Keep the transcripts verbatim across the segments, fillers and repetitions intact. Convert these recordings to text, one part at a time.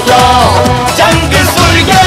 जाओ जंग सुर्गे।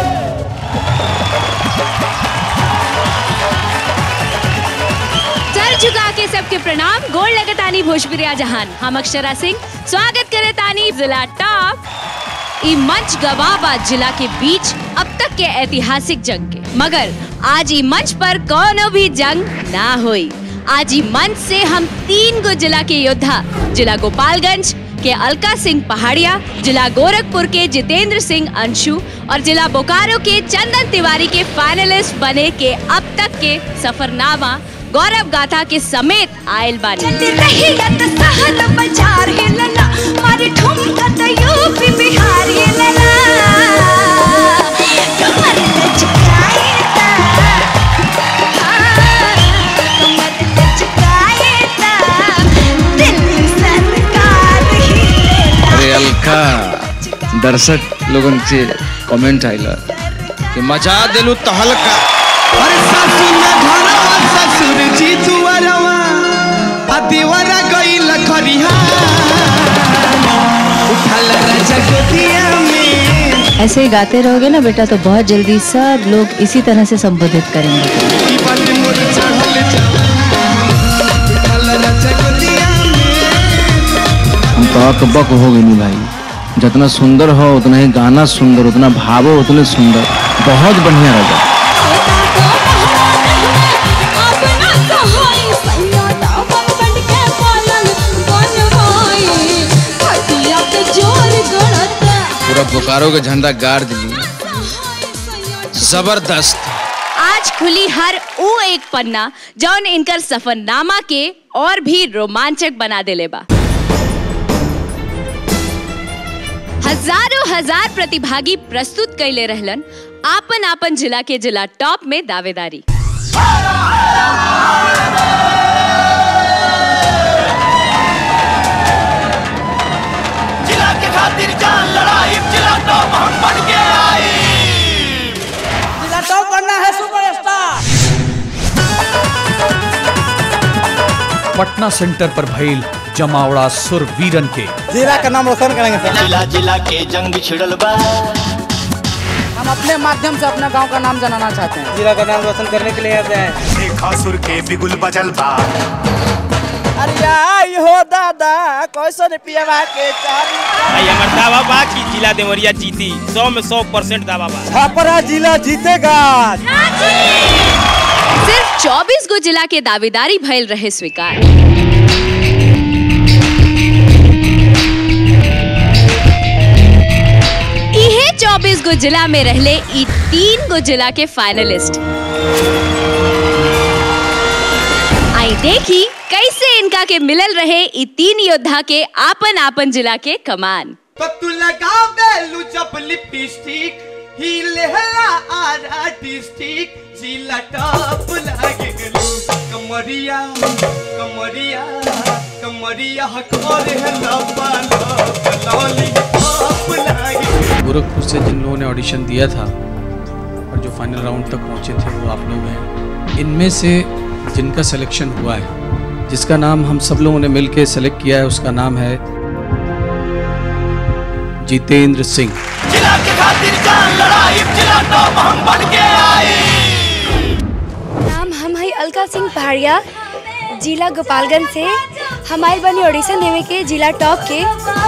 सर झुका के सबके प्रणाम, गोल लगतानी भोजपुरिया जहान। हम अक्षरा सिंह स्वागत करे तानी जिला टॉप ई मंच गवाबा जिला के बीच अब तक के ऐतिहासिक जंग के, मगर आज ई मंच पर कोनो भी जंग ना हुई। आज ई मंच से हम तीन गो जिला के योद्धा, जिला गोपालगंज के अलका सिंह पहाड़िया, जिला गोरखपुर के जितेंद्र सिंह अंशु और जिला बोकारो के चंदन तिवारी के फाइनलिस्ट बने के अब तक के सफरनामा गौरव गाथा के समेत आयल बानी। अरे अलका, दर्शक लोगन से कमेंट आइला कि मचा देलू तहलका। अरे सासू ना घरवा ससुर जी दुआरवा आ देवरा गइल खरिहा उठल राजा गोदिया में। ऐसे ही गाते रहोगे ना बेटा तो बहुत जल्दी सब लोग इसी तरह से संबोधित करेंगे। ई बात मोर चढ़ल उठल राजा गोदिया में। हम तो अक बक हो गई नहीं भाई, जितना सुंदर हो उतना ही गाना सुंदर, उतना भावो उतने सुंदर, बहुत बढ़िया रहा। पूरा बोकारो का झंडा गाड़ दिली, जबरदस्त। आज खुली हर वो एक पन्ना जौन इनकर सफरनामा के और भी रोमांचक बना देले बा। हजारों हजार प्रतिभागी प्रस्तुत कैले रहलन आपन आपन जिला के जिला टॉप में दावेदारी। जिला के खातिर जान लड़ाई, जिला टॉप हम बन के आई। जिला टॉप बनना है सुपरस्टार। पटना सेंटर पर भइल जमावड़ा सुर वीरन के जिला का नाम रोशन करेंगे सर। जिला जिला के जंग छिड़ल बा, हम अपने माध्यम से अपने गांव का नाम जनाना चाहते हैं। जिला का नाम रोशन करने के लिए आते हैं। देखा सुर के बिगुल बजल बा। अरे आई हो दादा कैसे पियावा के चारी। भाई हमार दावा बा कि जिला देवरिया जीती, सौ में सौ परसेंट दावा बा। छापरा जिला जीतेगा। सिर्फ चौबीस गो जिला के दावेदारी भइल रहे स्वीकार। इहे चौबीस गो जिला में रहले ई तीन गो जिला के फाइनलिस्ट। आई देखी कैसे इनका के मिलल रहे ई तीन योद्धा के आपन आपन जिला के कमान। तो तू लगावे लू जब लिपस्टिक ही लेहला आरा डिस्ट्रिक्ट जिला टॉप लागे गलू। कमरिया कमरिया कमरिया करे है लपा लॉली टॉप लागे। गोरखपुर से जिन लोगों ने ऑडिशन दिया था और जो फाइनल राउंड तक पहुंचे थे वो आप लोग हैं। इनमें से जिनका सिलेक्शन हुआ है, जिसका नाम हम सब लोगों ने मिलकर सेलेक्ट किया है, उसका नाम है जितेंद्र सिंह। जिला के खातिर जान लड़ाई, जिला टॉप हम बन के आई। नाम हम है अलका सिंह पहाड़िया, जिला गोपालगंज से। हमारे बनी ऑडिशन देवे के जिला टॉप के।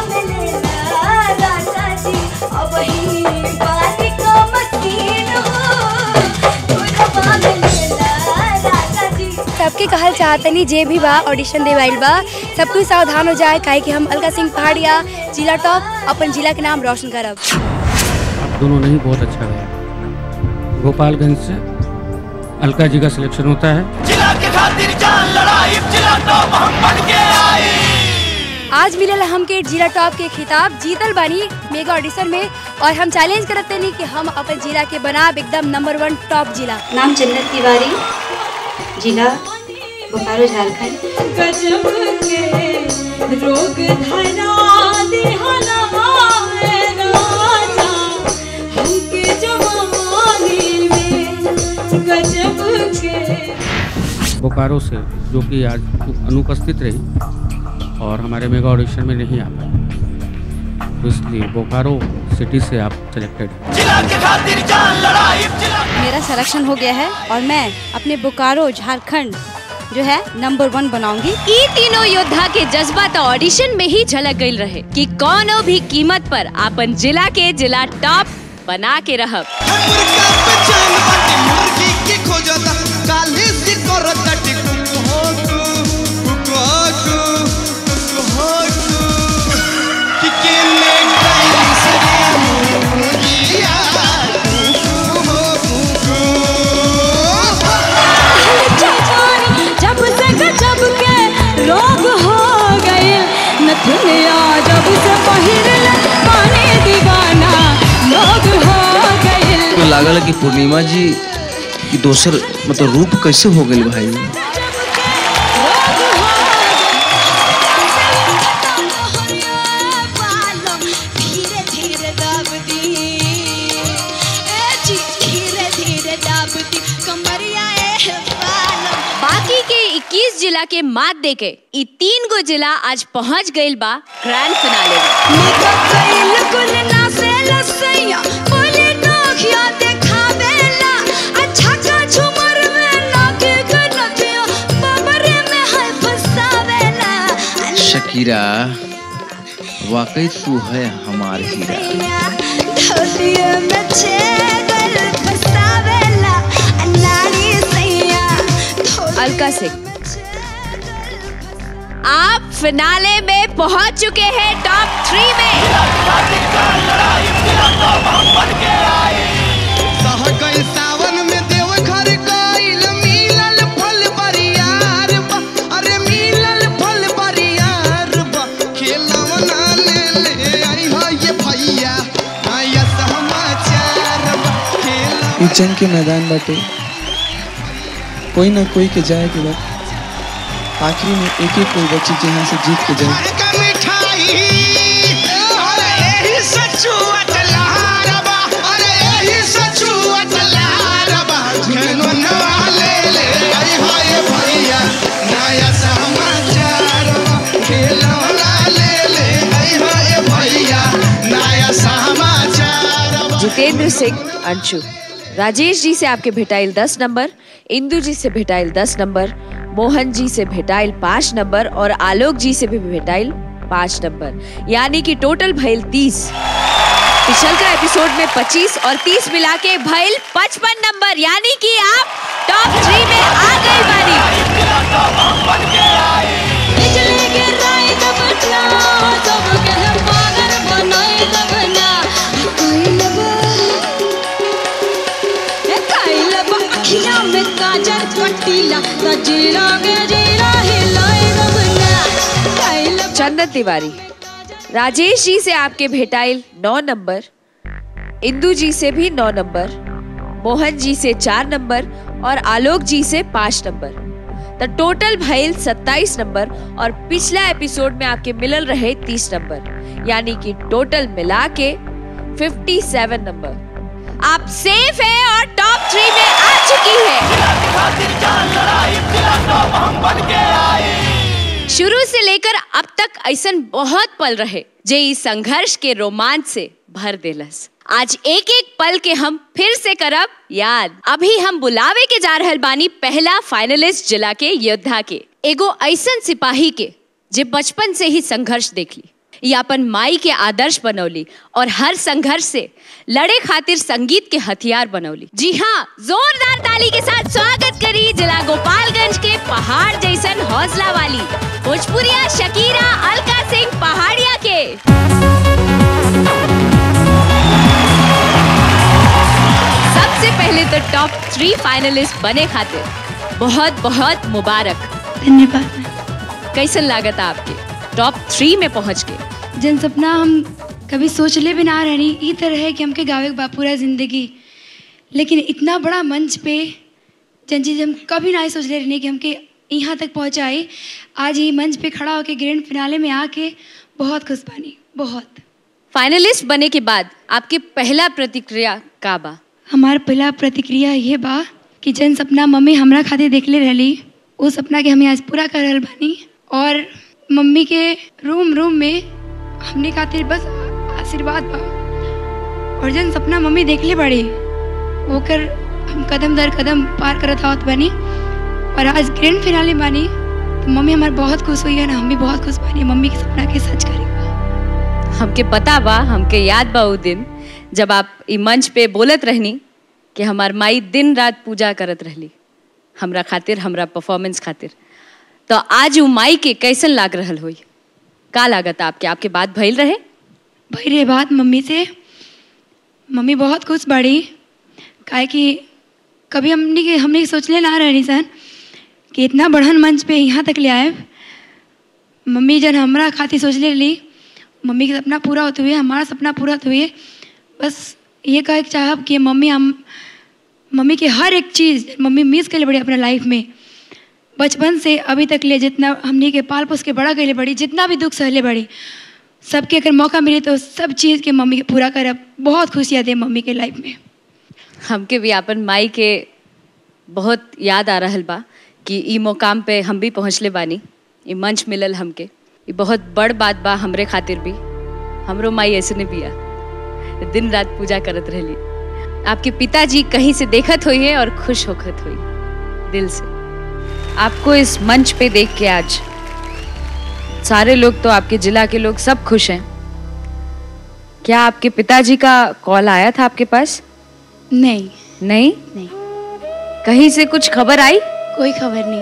सबके कहल चाहतनी जे भी बा ऑडिशन देवाइल बा सब कुछ सावधान हो जाए, काहे कि हम अलका सिंह पहाड़िया जिला टॉप अपन जिला के नाम रोशन करब। आप दोनों ने ही बहुत अच्छा गाया। गोपालगंज से अलका जी का सिलेक्शन होता है। जिला के खातिर जान लड़ाई, जिला टॉप हम बन के आई। आज मिलल हमके जिला टॉप के खिताब, जीतल बानी मेगा ऑडिशन में और हम चैलेंज करते नहीं कि हम अपन जिला के बनाब एकदम नंबर वन टॉप जिला। नाम चंदन तिवारी, जिला बोकारो झारखंड। बोकारो से जो कि आज अनुपस्थित रही और हमारे मेगा ऑडिशन में नहीं आ पाई, तो इसलिए बोकारो सिटी से आप सिलेक्टेड हैं। जिला के खातिर जान लड़ाई जिला मेरा सिलेक्शन हो गया है और मैं अपने बोकारो झारखंड जो है नंबर वन बनाऊंगी। ई तीनों योद्धा के जज्बा तो ऑडिशन में ही झलक गई रहे कि कौनो भी कीमत पर अपन जिला के जिला टॉप बना के रहब। तो लागल कि पूर्णिमा जी की दोसर मतलब रूप कैसे हो गई भाई। बाकी के इक्कीस जिला के मात दे के ई तीन गो जिला आज पहुंच गइल बा ग्रैंड फिनाले शकीरा, वाकई तू है हमार हीरा। अलका सिंह, आप फिनाले में पहुंच चुके हैं टॉप थ्री में। सावन में देव घर गइल मिलल फल बरियार बा, अरे मिलल फल बरियार बा, खेलवना ले ले आई हो ये भैया आया समाचार बा, खेलवना। ई जंग के मैदान बाटे, कोई ना कोई के जाए के बाद आखिरी में एक एक कोई बच्ची जहाँ से जीत के जाए। जितेंद्र सिंह अंशु, राजेश जी से आपके भेटाइल दस नंबर, इंदु जी से भेटाइल दस नंबर, मोहन जी से भेटाइल पाँच नंबर और आलोक जी से भी भेटाइल पाँच नंबर, यानी कि टोटल भइल तीस। पिछल का एपिसोड में पच्चीस और तीस मिला के भइल पचपन नंबर, यानी कि आप टॉप थ्री में आ गए बानी। चंदन तिवारी, राजेश जी से आपके भेटाइल नौ नंबर, इंदु जी से भी नौ नंबर, मोहन जी से चार नंबर और आलोक जी से पाँच नंबर। तो टोटल भइल सत्ताईस नंबर और पिछला एपिसोड में आपके मिलल रहे तीस नंबर, यानी कि टोटल मिला के सत्तावन नंबर। आप सेफ है और टॉप थ्री में आ चुकी है। शुरू से लेकर अब तक ऐसा बहुत पल रहे जे इस संघर्ष के रोमांच से भर देलस। आज एक एक पल के हम फिर से करब याद। अभी हम बुलावे के जा रहल बानी पहला फाइनलिस्ट जिला के योद्धा के, एगो ऐसन सिपाही के जे बचपन से ही संघर्ष देख ली, ये अपन माई के आदर्श बनौली और हर संघर्ष से लड़े खातिर संगीत के हथियार बनौली। जी हाँ, जोरदार ताली के साथ स्वागत करी जिला गोपालगंज के पहाड़ जैसन हौसला वाली भोजपुरिया शकीरा अलका सिंह पहाड़िया के। सबसे पहले तो टॉप थ्री फाइनलिस्ट बने खातिर बहुत बहुत मुबारक। धन्यवाद। कैसन लागत आपके टॉप थ्री में पहुंच के? जन सपना हम कभी सोचले भी ना रहनी ई तरह है कि हमके गावे बा पूरा जिंदगी, लेकिन इतना बड़ा मंच पे जन चीज हम कभी ना सोचले रहनी कि हमके यहाँ तक पहुँचाए। आज ये मंच पे खड़ा होके ग्रैंड फिनाले में आके बहुत खुश पानी। बहुत फाइनलिस्ट बने के बाद आपके पहला प्रतिक्रिया का बा? हमारा पहला प्रतिक्रिया ये बा कि जन सपना मम्मी हमरा खातिर देखले रहली, वो सपना के हमें आज पूरा कर रहल बानी और मम्मी के रूम रूम में हमने खातिर बस आशीर्वाद बा। और जन सपना मम्मी देख ले बड़ी ओकर हम कदम दर कदम पार करत आवत बनी और आज ग्रैंड फिनाले बानी तो मम्मी हमारे बहुत खुश हुई है ना, हम भी बहुत खुश बानी मम्मी के सपना के सच करी। हमके पता बा, हमके याद बा वो दिन जब आप ई मंच पे बोलत रहनी कि हमार माई दिन रात पूजा करत रहली हमरा खातिर, हमरा परफॉर्मेंस खातिर। तो आज वो माई के कैसन लाग रहल होई, का लागत आपके? आपके बात भइल रहे? भइल रहे बात मम्मी से। मम्मी बहुत खुश बाड़ी काहे कि कभी हमने के हमने सोचले ना रहनी सन कि इतना बढ़न मंच पे यहाँ तक ले आए। मम्मी जन हमरा खातिर सोचले ली, मम्मी का सपना पूरा होते हुए हमारा सपना पूरा होते हुए बस ये कहे चाहब कि मम्मी हम मम्मी की हर एक चीज़ मम्मी मिस कर ले बड़ी अपने लाइफ में, बचपन से अभी तक ले जितना हमने के पाल पोस के बड़ा कर ले बड़ी, जितना भी दुख सहले बड़ी, सबके अगर मौका मिले तो सब चीज़ के मम्मी के पूरा करब। बहुत खुशियाँ दे मम्मी के लाइफ में। हमके भी अपन माई के बहुत याद आ रहल बा कि ई मुकाम पे हम भी पहुँचले बानी, ई मंच मिलल हमके, ये बहुत बड़ बात बा हमरे खातिर भी। हमरो माई ऐसे नहीं बिया, दिन रात पूजा करत रहली। आपके पिताजी कहीं से देखत हुई है और खुश होखत हुई दिल से। आपको इस मंच पे देख के आज सारे लोग, तो आपके जिला के लोग सब खुश हैं। क्या आपके पिताजी का कॉल आया था आपके पास? नहीं नहीं नहीं। कहीं से कुछ खबर आई? कोई खबर नहीं।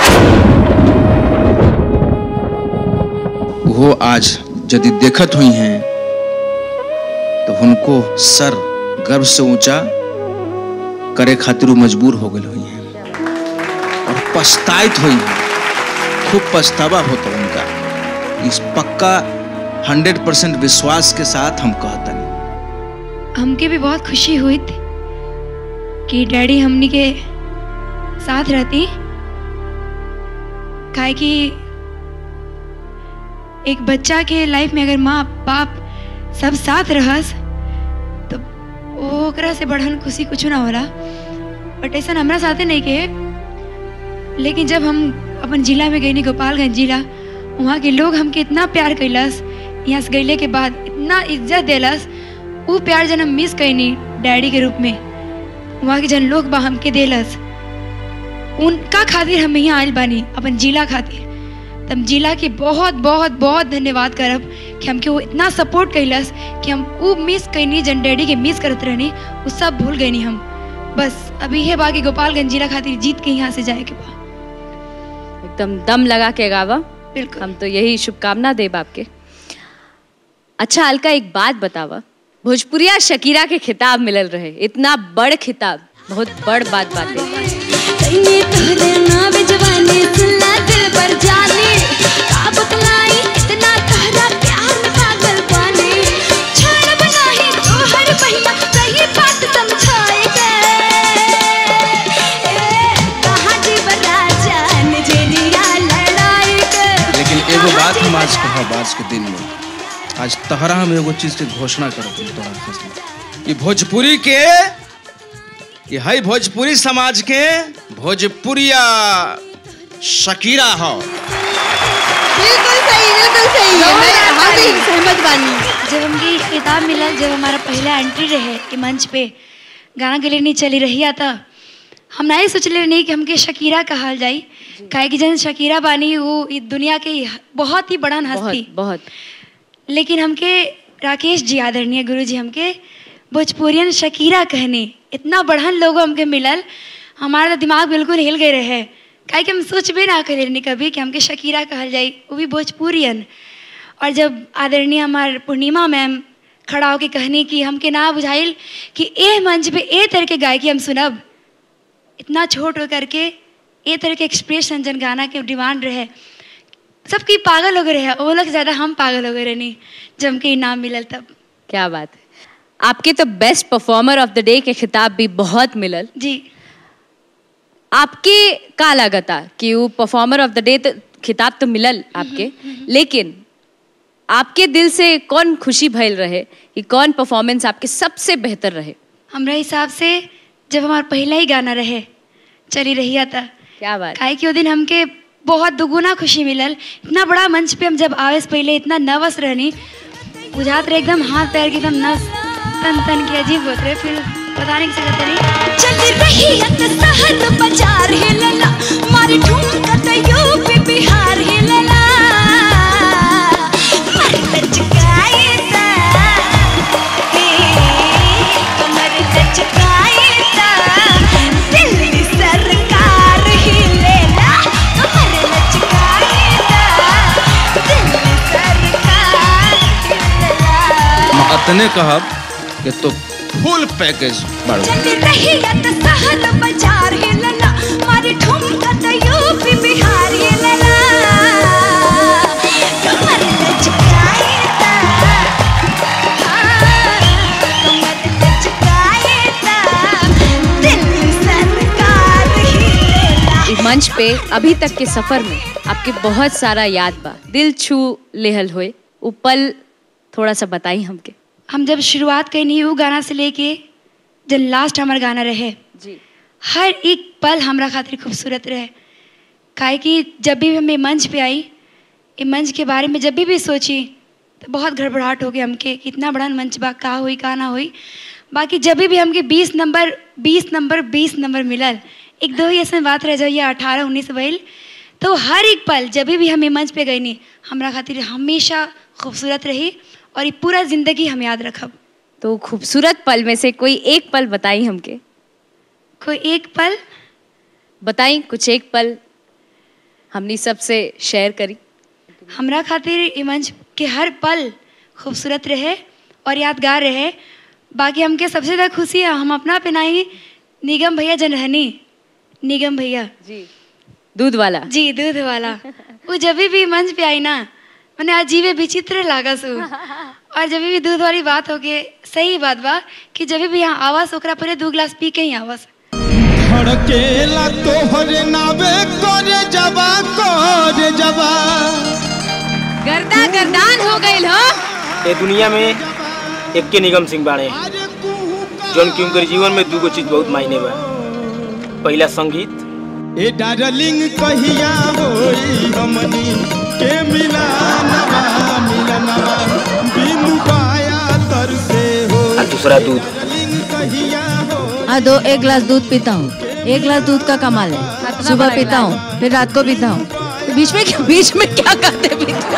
वो आज यदि देखत हुई हैं तो उनको सर गर्व से ऊंचा करे खातिर वो मजबूर हो गए हुई हैं और पछताइत हुई हैं, खूब पछतावा होता उनका। इस पक्का हंड्रेड परसेंट विश्वास के साथ हम कहते हैं। हमके भी बहुत खुशी हुई थी कि डैडी हमनी के साथ रहती, काहे कि एक बच्चा के लाइफ में अगर माँ बाप सब साथ रहस तो ओकरा से बढ़न खुशी कुछ ना होला। बट ऐसा हमरा साथे नहीं के, लेकिन जब हम अपन जिला में गई, गोपालगंज जिला, वहाँ के लोग हमके इतना प्यार कैलस, यहाँ से गईले के बाद इतना इज्जत देलस, वो प्यार जन हम मिस कैनी डैडी के रूप में। वहाँ के जन लोग बा हमके देलस, उनका खातिर हम यहाँ आयल बानी अपन जिला खातिर। तब जिला के बहुत बहुत बहुत धन्यवाद करब कि हमके वो इतना सपोर्ट कैलस कि हम वो मिस कैनी जन डैडी के मिस करत रहनी, वो सब भूल गए हम। बस अभी है बाकी गोपालगंज जिला खातिर जीत के यहाँ से जाए के बा। एकदम दम लगा के गावा। बिल्कुल, हम तो यही शुभकामना देब आपके। अच्छा अलका, एक बात बतावा, भोजपुरिया शकीरा के खिताब मिलल रहे, इतना बड़ खिताब, बहुत बड़ बात बात है। लेकिन एगो बात हम आज कहब, आज के दिन में आज तहरा हम एगो चीज के घोषणा करब कि भोजपुरी के, ये है भोजपुरी समाज के भोजपुरिया शकीरा हो। बिल्कुल सही, बिल्कुल सही है। मैं हम भी सहमत बानी। जब हमकी किताब मिलल, जब हमारा पहला एंट्री रहे कि मंच पे गाना के लिए नहीं चली रही था, हम नहीं सोचले नहीं कि हमके शकीरा कहल जाई, काहे कि जन शकीरा बानी वो दुनिया के बहुत ही बड़ा हस्ती बहुत, बहुत। लेकिन हमके राकेश जी आदरणीय गुरु जी हमके भोजपुरियन शकीरा कहने, इतना बढ़न लोगों हमके मिलल, हमारा तो दिमाग बिल्कुल हिल गए रहे, काहे कि हम सोच भी ना करे नहीं कभी कि हमके शकीरा कहल जाए, वो भी भोजपुरियन। और जब आदरणीय हमार पूर्णिमा मैम खड़ा होकर कहनी कि हमके ना बुझाइल कि ए मंच पे ए तरह के गायकी हम सुनब, इतना छोट हो करके ए तरह के एक्सप्रेशन जन गाना के डिमांड रहे, सबकी पागल हो गए रहे, वो लोग ज़्यादा हम पागल हो गए रहे नहीं जब हमके इनाम मिलल तब। क्या बात है। आपके तो best performer of the day के खिताब भी बहुत मिलल जी। आपके का लगता कि वो परफॉर्मर ऑफ द डे तो खिताब तो मिलल आपके, लेकिन आपके दिल से कौन खुशी भइल रहे कि कौन परफॉर्मेंस आपके सबसे बेहतर रहे? हमारे हिसाब से जब हमारा पहला ही गाना रहे चली रही था। क्या बात। काहे कि वो दिन हमके बहुत दुगुना खुशी मिलल। इतना बड़ा मंच पे हम जब आवे से पहले इतना नर्वस रहनी, बुझात रहे एकदम हाथ पैर के एकदम नस तन तन के अजीब होते रहे, फिर बताने की जरूरत नहीं। चल रही है शहर बाजार हिलला, मारी ठुमका त यूपी बिहार हिलला, मारी लचकाए ता हे कमर लचकाए ता दिल्ली सरकार हिलला, कमर लचकाए ता दिल्ली सरकार हिलला। अतने कहब कि तो फुल पैकेज बढ़ो। चल रही है त शहर बाजार हिलला, मारी ठुमका त यूपी बिहार हिलला, कमर लचकाए ता कमर लचकाए ता दिल्ली सरकार हिलला। इस मंच पे अभी तक के सफर में आपके बहुत सारा याद बा, दिल छू लेहल होए, उ पल थोड़ा सा बताई हमके। हम जब शुरुआत करी वो गाना से लेके जब लास्ट हमारा गाना रहे जी, हर एक पल हमरा खातिर खूबसूरत रहे। काहे कि जब भी हम ये मंच पे आई, ये मंच के बारे में जब भी भी सोची तो बहुत घबराहट हो गई हमके कि इतना बड़ा मंच बा, का हुई का ना हुई। बाकी जब भी हमके बीस नंबर बीस नंबर बीस नंबर मिलल, एक दो ही ऐसा बात रह जाइए अठारह उन्नीस भइल, तो हर एक पल जब भी हम ये मंच पे गई नहीं हमरा खातिर हमेशा खूबसूरत रही और ये पूरा ज़िंदगी हम याद रखब। तो खूबसूरत पल में से कोई एक पल बताई हमके। कोई एक पल बताई, कुछ एक पल हमनी सबसे शेयर करी। हमरा खातिर ये मंच के हर पल खूबसूरत रहे और यादगार रहे। बाकी हमके सबसे ज़्यादा खुशी है हम अपना पे नहीं, निगम भैया जन रहनी, निगम भैया जी दूध वाला जी दूध वाला वो जब भी मंच पे आई ना मैंने अजीब विचित्र लागा सु। और जब भी दूध वाली बात हो गई, सही बात बा कि जब भी यहाँ आवास ओकरा पूरे दो गिलास पी के ही आवास धड़केला तोहरे नावे करे जबा करे जबा गर्दा गर्दान हो गई हो। ये दुनिया में एक के निगम सिंह बाड़े जौन की उनकर जीवन में दूगो चीज बहुत मायने बा। पहला संगीत, ए डार्लिंग कहिया होई हमनी के मिलानवा मिलनवा बिनु पाया तर से हो। और दूसरा दूध। हाँ दो एक गिलास दूध पीता हूँ, एक गिलास दूध का कमाल है। सुबह पीता हूँ फिर रात को पीता हूँ, तो बीच में बीच में क्या करते पीते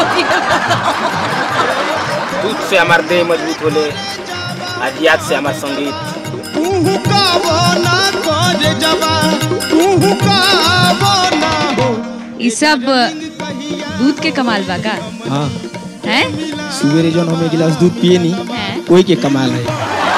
दूध से हमार देह मजबूत होले, आज याद से हमार संगीत। तू का ना करे जबा तू का ना हो। ये सब दूध के कमाल बा का? हाँ हैं? सवेरे जो हम एक गिलास दूध पिए नहीं कोई के कमाल है।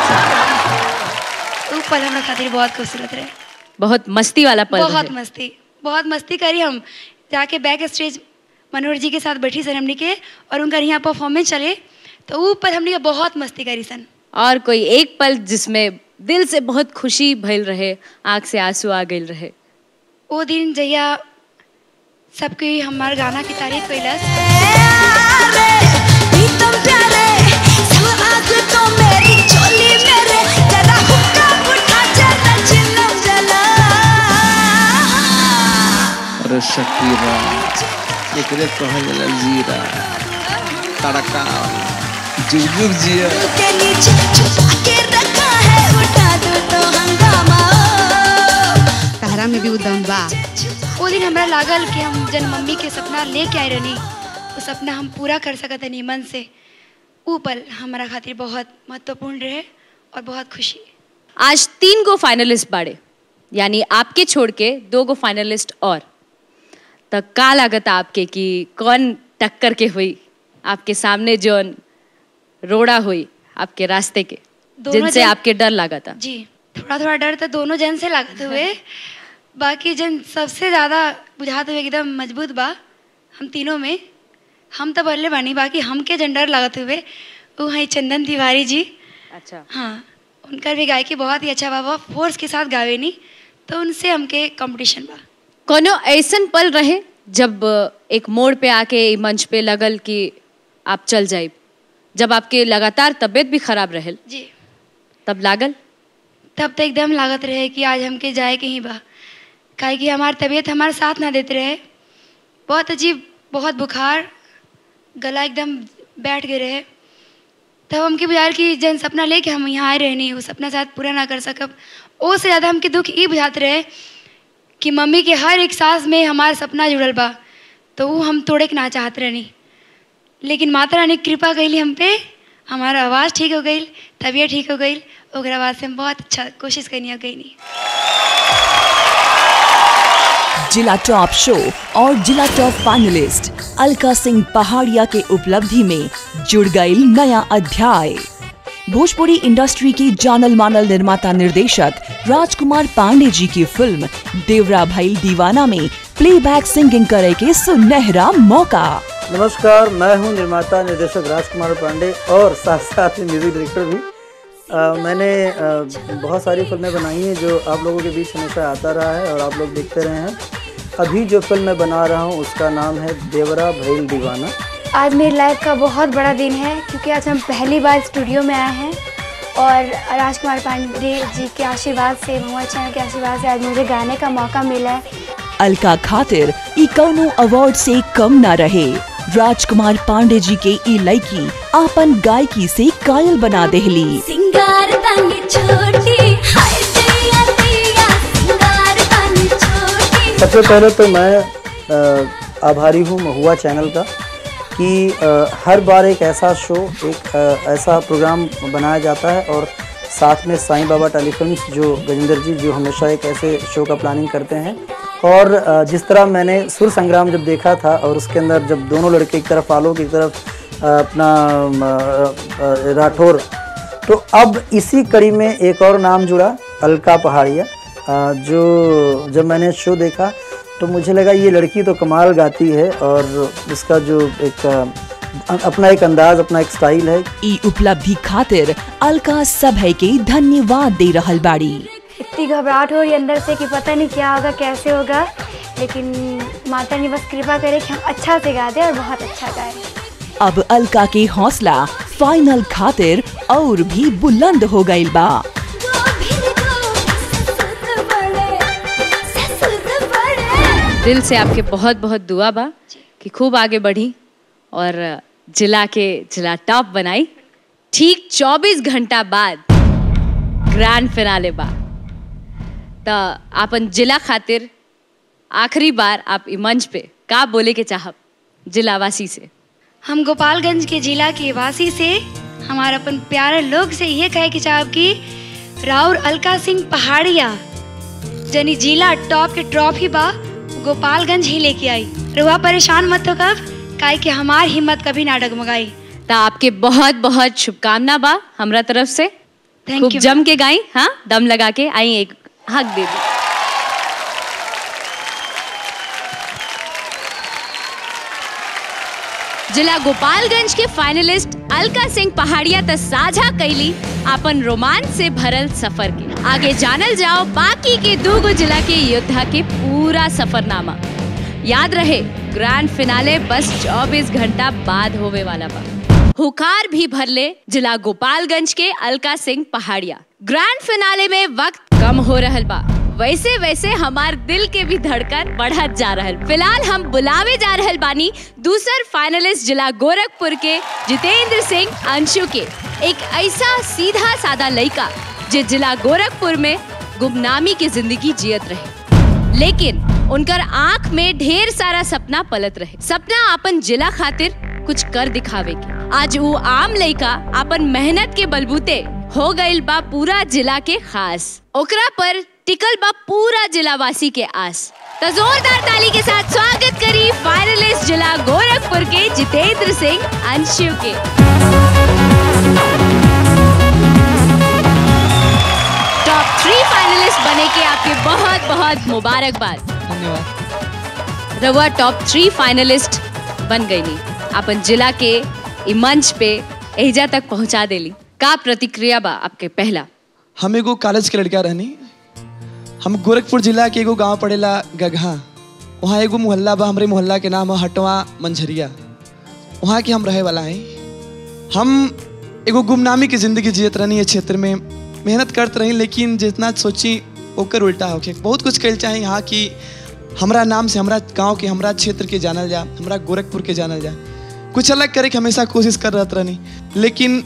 वो पल हमरा खातिर बहुत खूबसूरत रहे, बहुत मस्ती वाला पल बहुत रहे। मस्ती बहुत मस्ती करी। हम जाके बैक स्टेज मनोहर जी के साथ बैठी सन हमने के और उनका यहाँ परफॉर्मेंस चले तो वो पल हमने के बहुत मस्ती करी सन। और कोई एक पल जिसमें दिल से बहुत खुशी भइल रहे, आँख से आंसू आ गइल रहे? वो दिन जहिया सबके हमार गाना की तारीफ कैलस। अरे शकीरा एकरे कहल जाला जीरा तड़का जुग जिया के नीचे छुपा के रखा है, उठा दो तो हंगामा। तारा में भी उदम बा। वो दिन हमरा लागल कि हम जन मम्मी के सपना लेके आए रहनी, वो सपना हम पूरा कर सकत हनी मन से। वो पल हमारा खातिर बहुत महत्वपूर्ण रहे और बहुत खुशी। आज तीन गो फाइनलिस्ट बाड़े, यानी आपके छोड़ के दो गो फाइनलिस्ट और। तो का लागत आपके कि कौन टक्कर के हुई आपके सामने, जोन रोड़ा हुई आपके रास्ते के, जिनसे आपके डर लगा था? जी थोड़ा थोड़ा डर तो दोनों जन से लागत हुए, बाकी जन सबसे ज़्यादा बुझाते हुए एकदम मजबूत बा हम तीनों में। हम तो बरले बानी, बाकी हमके जन डर लागत हुए वो हैं चंदन तिवारी जी। अच्छा हाँ, उनका भी गायकी बहुत ही अच्छा बा, वो फोर्स के साथ गावे नहीं तो उनसे हमके कंपटीशन बा। कोनो ऐसन पल रहे जब एक मोड़ पे आके मंच पे लगल कि आप चल जाए, जब आपके लगातार तबीयत भी खराब रहे जी, तब लागल? तब तो एकदम लागत रहे कि आज हमके जाए कहीं बा, काहे कि हमारी तबीयत हमारे साथ ना देते रहे। बहुत अजीब, बहुत बुखार, गला एकदम बैठ गए रहे। तब हमके बुझाल कि जन सपना लेके हम यहाँ आए रहनी वो सपना शायद पूरा ना कर सकब। ओ से ज़्यादा हमके दुख ये बुझाते रहे कि मम्मी के हर एक सांस में हमारा सपना जुड़ल बा, तो वो हम तोड़े के ना चाहते रहनी। लेकिन माता रानी कृपा कैली हम पे, हमारा आवाज़ ठीक हो गई, तबीयत ठीक हो गई, ओकरा बाद से हम बहुत अच्छा कोशिश करनी है गई। जिला टॉप शो और जिला टॉप फाइनलिस्ट अलका सिंह पहाड़िया के उपलब्धि में जुड़ गई नया अध्याय। भोजपुरी इंडस्ट्री की जानल मानल निर्माता निर्देशक राजकुमार पांडे जी की फिल्म देवरा भइल दीवाना में प्लेबैक सिंगिंग करे के सुनहरा मौका। नमस्कार, मैं हूं निर्माता निर्देशक राजकुमार पांडे और साथ साथ म्यूजिक डायरेक्टर भी। आ, मैंने आ, बहुत सारी फिल्में बनाई हैं जो आप लोगों के बीच हमेशा आता रहा है और आप लोग देखते रहे हैं। अभी जो फिल्म मैं बना रहा हूं उसका नाम है देवरा भइल दीवाना। आज मेरी लाइफ का बहुत बड़ा दिन है क्योंकि आज हम पहली बार स्टूडियो में आए हैं और राजकुमार पांडे जी के आशीर्वाद से, महुआ चैनल के आशीर्वाद से आज मुझे गाने का मौका मिला है। अलका खातिर ई कौनो अवार्ड से कम ना रहे। राजकुमार पांडे जी के ई लड़की आपन गायकी से कायल बना देहली। सिंगार तानी छोटी, हाय दैया दैया, सिंगार तानी छोटी। सबसे पहले तो मैं आभारी हूँ महुआ चैनल का कि हर बार एक ऐसा शो, एक ऐसा प्रोग्राम बनाया जाता है और साथ में साईं बाबा टेलीफिल्म्स जो गजेंद्र जी जो हमेशा एक ऐसे शो का प्लानिंग करते हैं। और जिस तरह मैंने सुर संग्राम जब देखा था और उसके अंदर जब दोनों लड़के एक तरफ आलोक एक तरफ अपना राठौर, तो अब इसी कड़ी में एक और नाम जुड़ा अलका पहाड़िया, जो जब मैंने शो देखा तो मुझे लगा ये लड़की तो कमाल गाती है और इसका जो एक अपना एक अंदाज, अपना एक स्टाइल है। ई उपलब्धि खातिर अलका सभे के धन्यवाद दे रहल बाड़ी। इतनी घबराहट हो रही अंदर से कि पता नहीं क्या होगा, कैसे होगा, लेकिन माता ने बस कृपा करे कि हम अच्छा से गा दे और बहुत अच्छा गाए। अब अलका के हौसला फाइनल खातिर और भी बुलंद हो गई बा। दिल से आपके बहुत बहुत दुआ बा कि खूब आगे बढ़ी और जिला के जिला टॉप बनाई। ठीक चौबीस घंटा बाद ग्रैंड फिनाले बा, तो आपन जिला खातिर आखिरी बार आप ई मंच पे का बोले के चाहब जिलावासी से? हम गोपालगंज के जिला के वासी से, हमारे अपन प्यारे लोग से ये कहे के चाहब कि राउर अलका सिंह पहाड़िया जनी जिला टॉप के ट्रॉफी बा गोपालगंज ही लेके आई। रुआ परेशान मत हो कब, काहे कि हमार हिम्मत कभी ना डगमगाई। तो आपके बहुत बहुत शुभकामना बा हमरा तरफ से। खूब जम के गाई, हाँ दम लगा के आई, एक हक दे दी। जिला गोपालगंज के फाइनलिस्ट अलका सिंह पहाड़िया त साझा कैली अपन रोमांच से भरल सफर के। आगे जानल जाओ बाकी के दूगो जिला के योद्धा के पूरा सफरनामा। याद रहे ग्रैंड फिनाले बस चौबीस घंटा बाद होवे वाला बा। हुकार भी भरले जिला गोपालगंज के अलका सिंह पहाड़िया। ग्रैंड फिनाले में वक्त कम हो रहल बा, वैसे वैसे हमार दिल के भी धड़कन बढ़त जा रहल। फिलहाल हम बुलावे जा रहल बानी दूसर फाइनलिस्ट जिला गोरखपुर के जितेंद्र सिंह अंशु के। एक ऐसा सीधा साधा लड़का जो जिला गोरखपुर में गुमनामी की जिंदगी जियत रहे, लेकिन उनकर आंख में ढेर सारा सपना पलत रहे। सपना अपन जिला खातिर कुछ कर दिखावे के। आज वो आम लड़का अपन मेहनत के बलबूते हो गइल बा पूरा जिला के खास। ओकरा पर टिकल बा पूरा जिलावासी के आस। तो जोरदार ताली के साथ स्वागत करी फाइनलिस्ट जिला गोरखपुर के जितेंद्र सिंह अंशु के। टॉप थ्री फाइनलिस्ट बने के आपके बहुत बहुत मुबारकबाद। धन्यवाद। रवा टॉप थ्री फाइनलिस्ट बन गई नी, अपन जिला के मंच पे एजा तक पहुंचा देली। का प्रतिक्रिया बा आपके? पहला, हम एगो कॉलेज के लड़का रहनी। हम गोरखपुर जिला के एगो गांव पड़ेला गगहा, वहाँ एगो मोहल्ला बा, हमारे मोहल्ला के नाम है हटवा मंझरिया, वहाँ के हम रहे वाला हैं। हम एगो गुमनामी की जिंदगी जियत रहनी है क्षेत्र में, मेहनत करते रही, लेकिन जितना सोची ओकर उल्टा होके बहुत कुछ कल चाहे यहाँ की हमरा नाम से, हमरा गांव के, हमरा क्षेत्र के जानल जा, हमरा गोरखपुर के जानल जा, कुछ अलग करे के हमेशा कोशिश कर रहत रहनी। लेकिन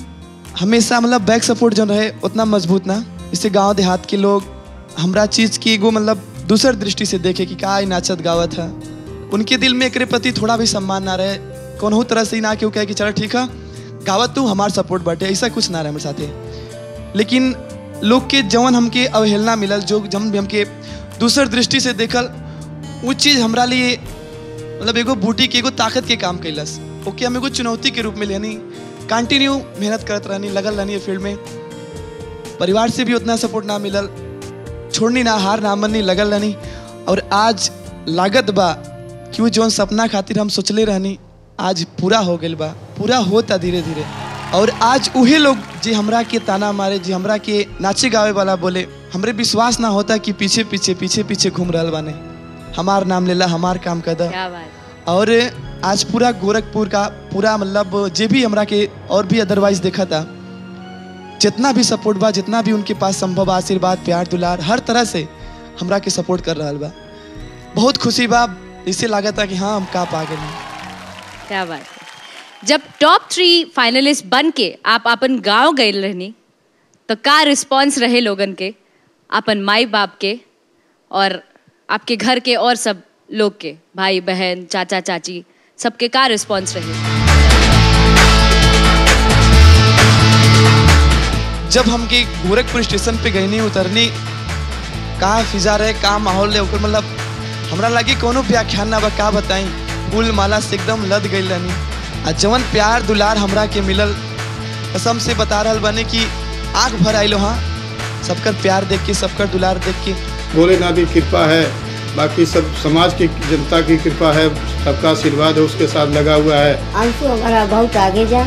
हमेशा मतलब बैक सपोर्ट जो रहे उतना मजबूत ना, इससे गांव देहात के लोग हमरा चीज़ की एगो मतलब दूसर दृष्टि से देखे कि का नाचत गावत है, उनके दिल में एकरे प्रति थोड़ा भी सम्मान ना रहे, कौन तरह से ही ना क्यों कहे कि चलो ठीक है गावत तू हमार सपोर्ट बाटे, ऐसा कुछ ना रहे हमारे साथे। लेकिन लोग के जवन हमके अवहेलना मिलल, जो जब भी हमके दूसर दृष्टि से देखल, वो चीज़ हमरा लिए मतलब एगो बूटी के एगो ताकत के काम कैलस, ओके हम एगो चुनौती के रूप में लेनी, कंटिन्यू मेहनत करत रहनी, लगल रहनी फील्ड में। परिवार से भी उतना सपोर्ट ना मिलल, छोड़नी ना, हार ना मननी, लगल रहनी। और आज लागत बा कि वो जौन सपना खातिर हम सोचले रहनी आज पूरा हो गइल बा, पूरा होता धीरे धीरे। और आज उहे लोग जे हमरा के ताना मारे, जे हमरा के नाचे गावे वाला बोले, हमरे विश्वास ना होता कि पीछे पीछे पीछे पीछे घूम रहल बाने, हमार नाम लेला, हमार काम कर दा। और आज पूरा गोरखपुर का पूरा मतलब जे भी हमरा के और भी अदरवाइज देखा था, जितना भी सपोर्ट बा, जितना भी उनके पास संभव आशीर्वाद प्यार दुलार हर तरह से हमरा के सपोर्ट कर रहा बा। बहुत खुशी बा, इससे लागत था कि हाँ हम का पा गए। क्या बात है। जब टॉप थ्री फाइनलिस्ट बन के आप अपन गांव गए रहनी तो का रिस्पांस रहे लोगन के, अपन माई बाप के और आपके घर के और सब लोग के, भाई बहन चाचा चाची सबके का रिस्पांस रहे? जब हम के गोरखपुर स्टेशन पे गई नहीं उतरनी, का फिजा रहे, का माहौल है, मतलब हमरा लगी कोनो व्याख्यान ना बा, का बताई, फूल माला से एकदम लद गई रहनी। आ जवन प्यार दुलार हमरा के मिलल, कसम से बता रहल बने कि आँख भर आइलो। हाँ, सबकर प्यार देख के, सबकर दुलार देख के। भोलेनाथ की कृपा है, बाकी सब समाज की जनता की कृपा है, सबका आशीर्वाद है उसके साथ लगा हुआ है। अंशु हमारा बहुत आगे जा,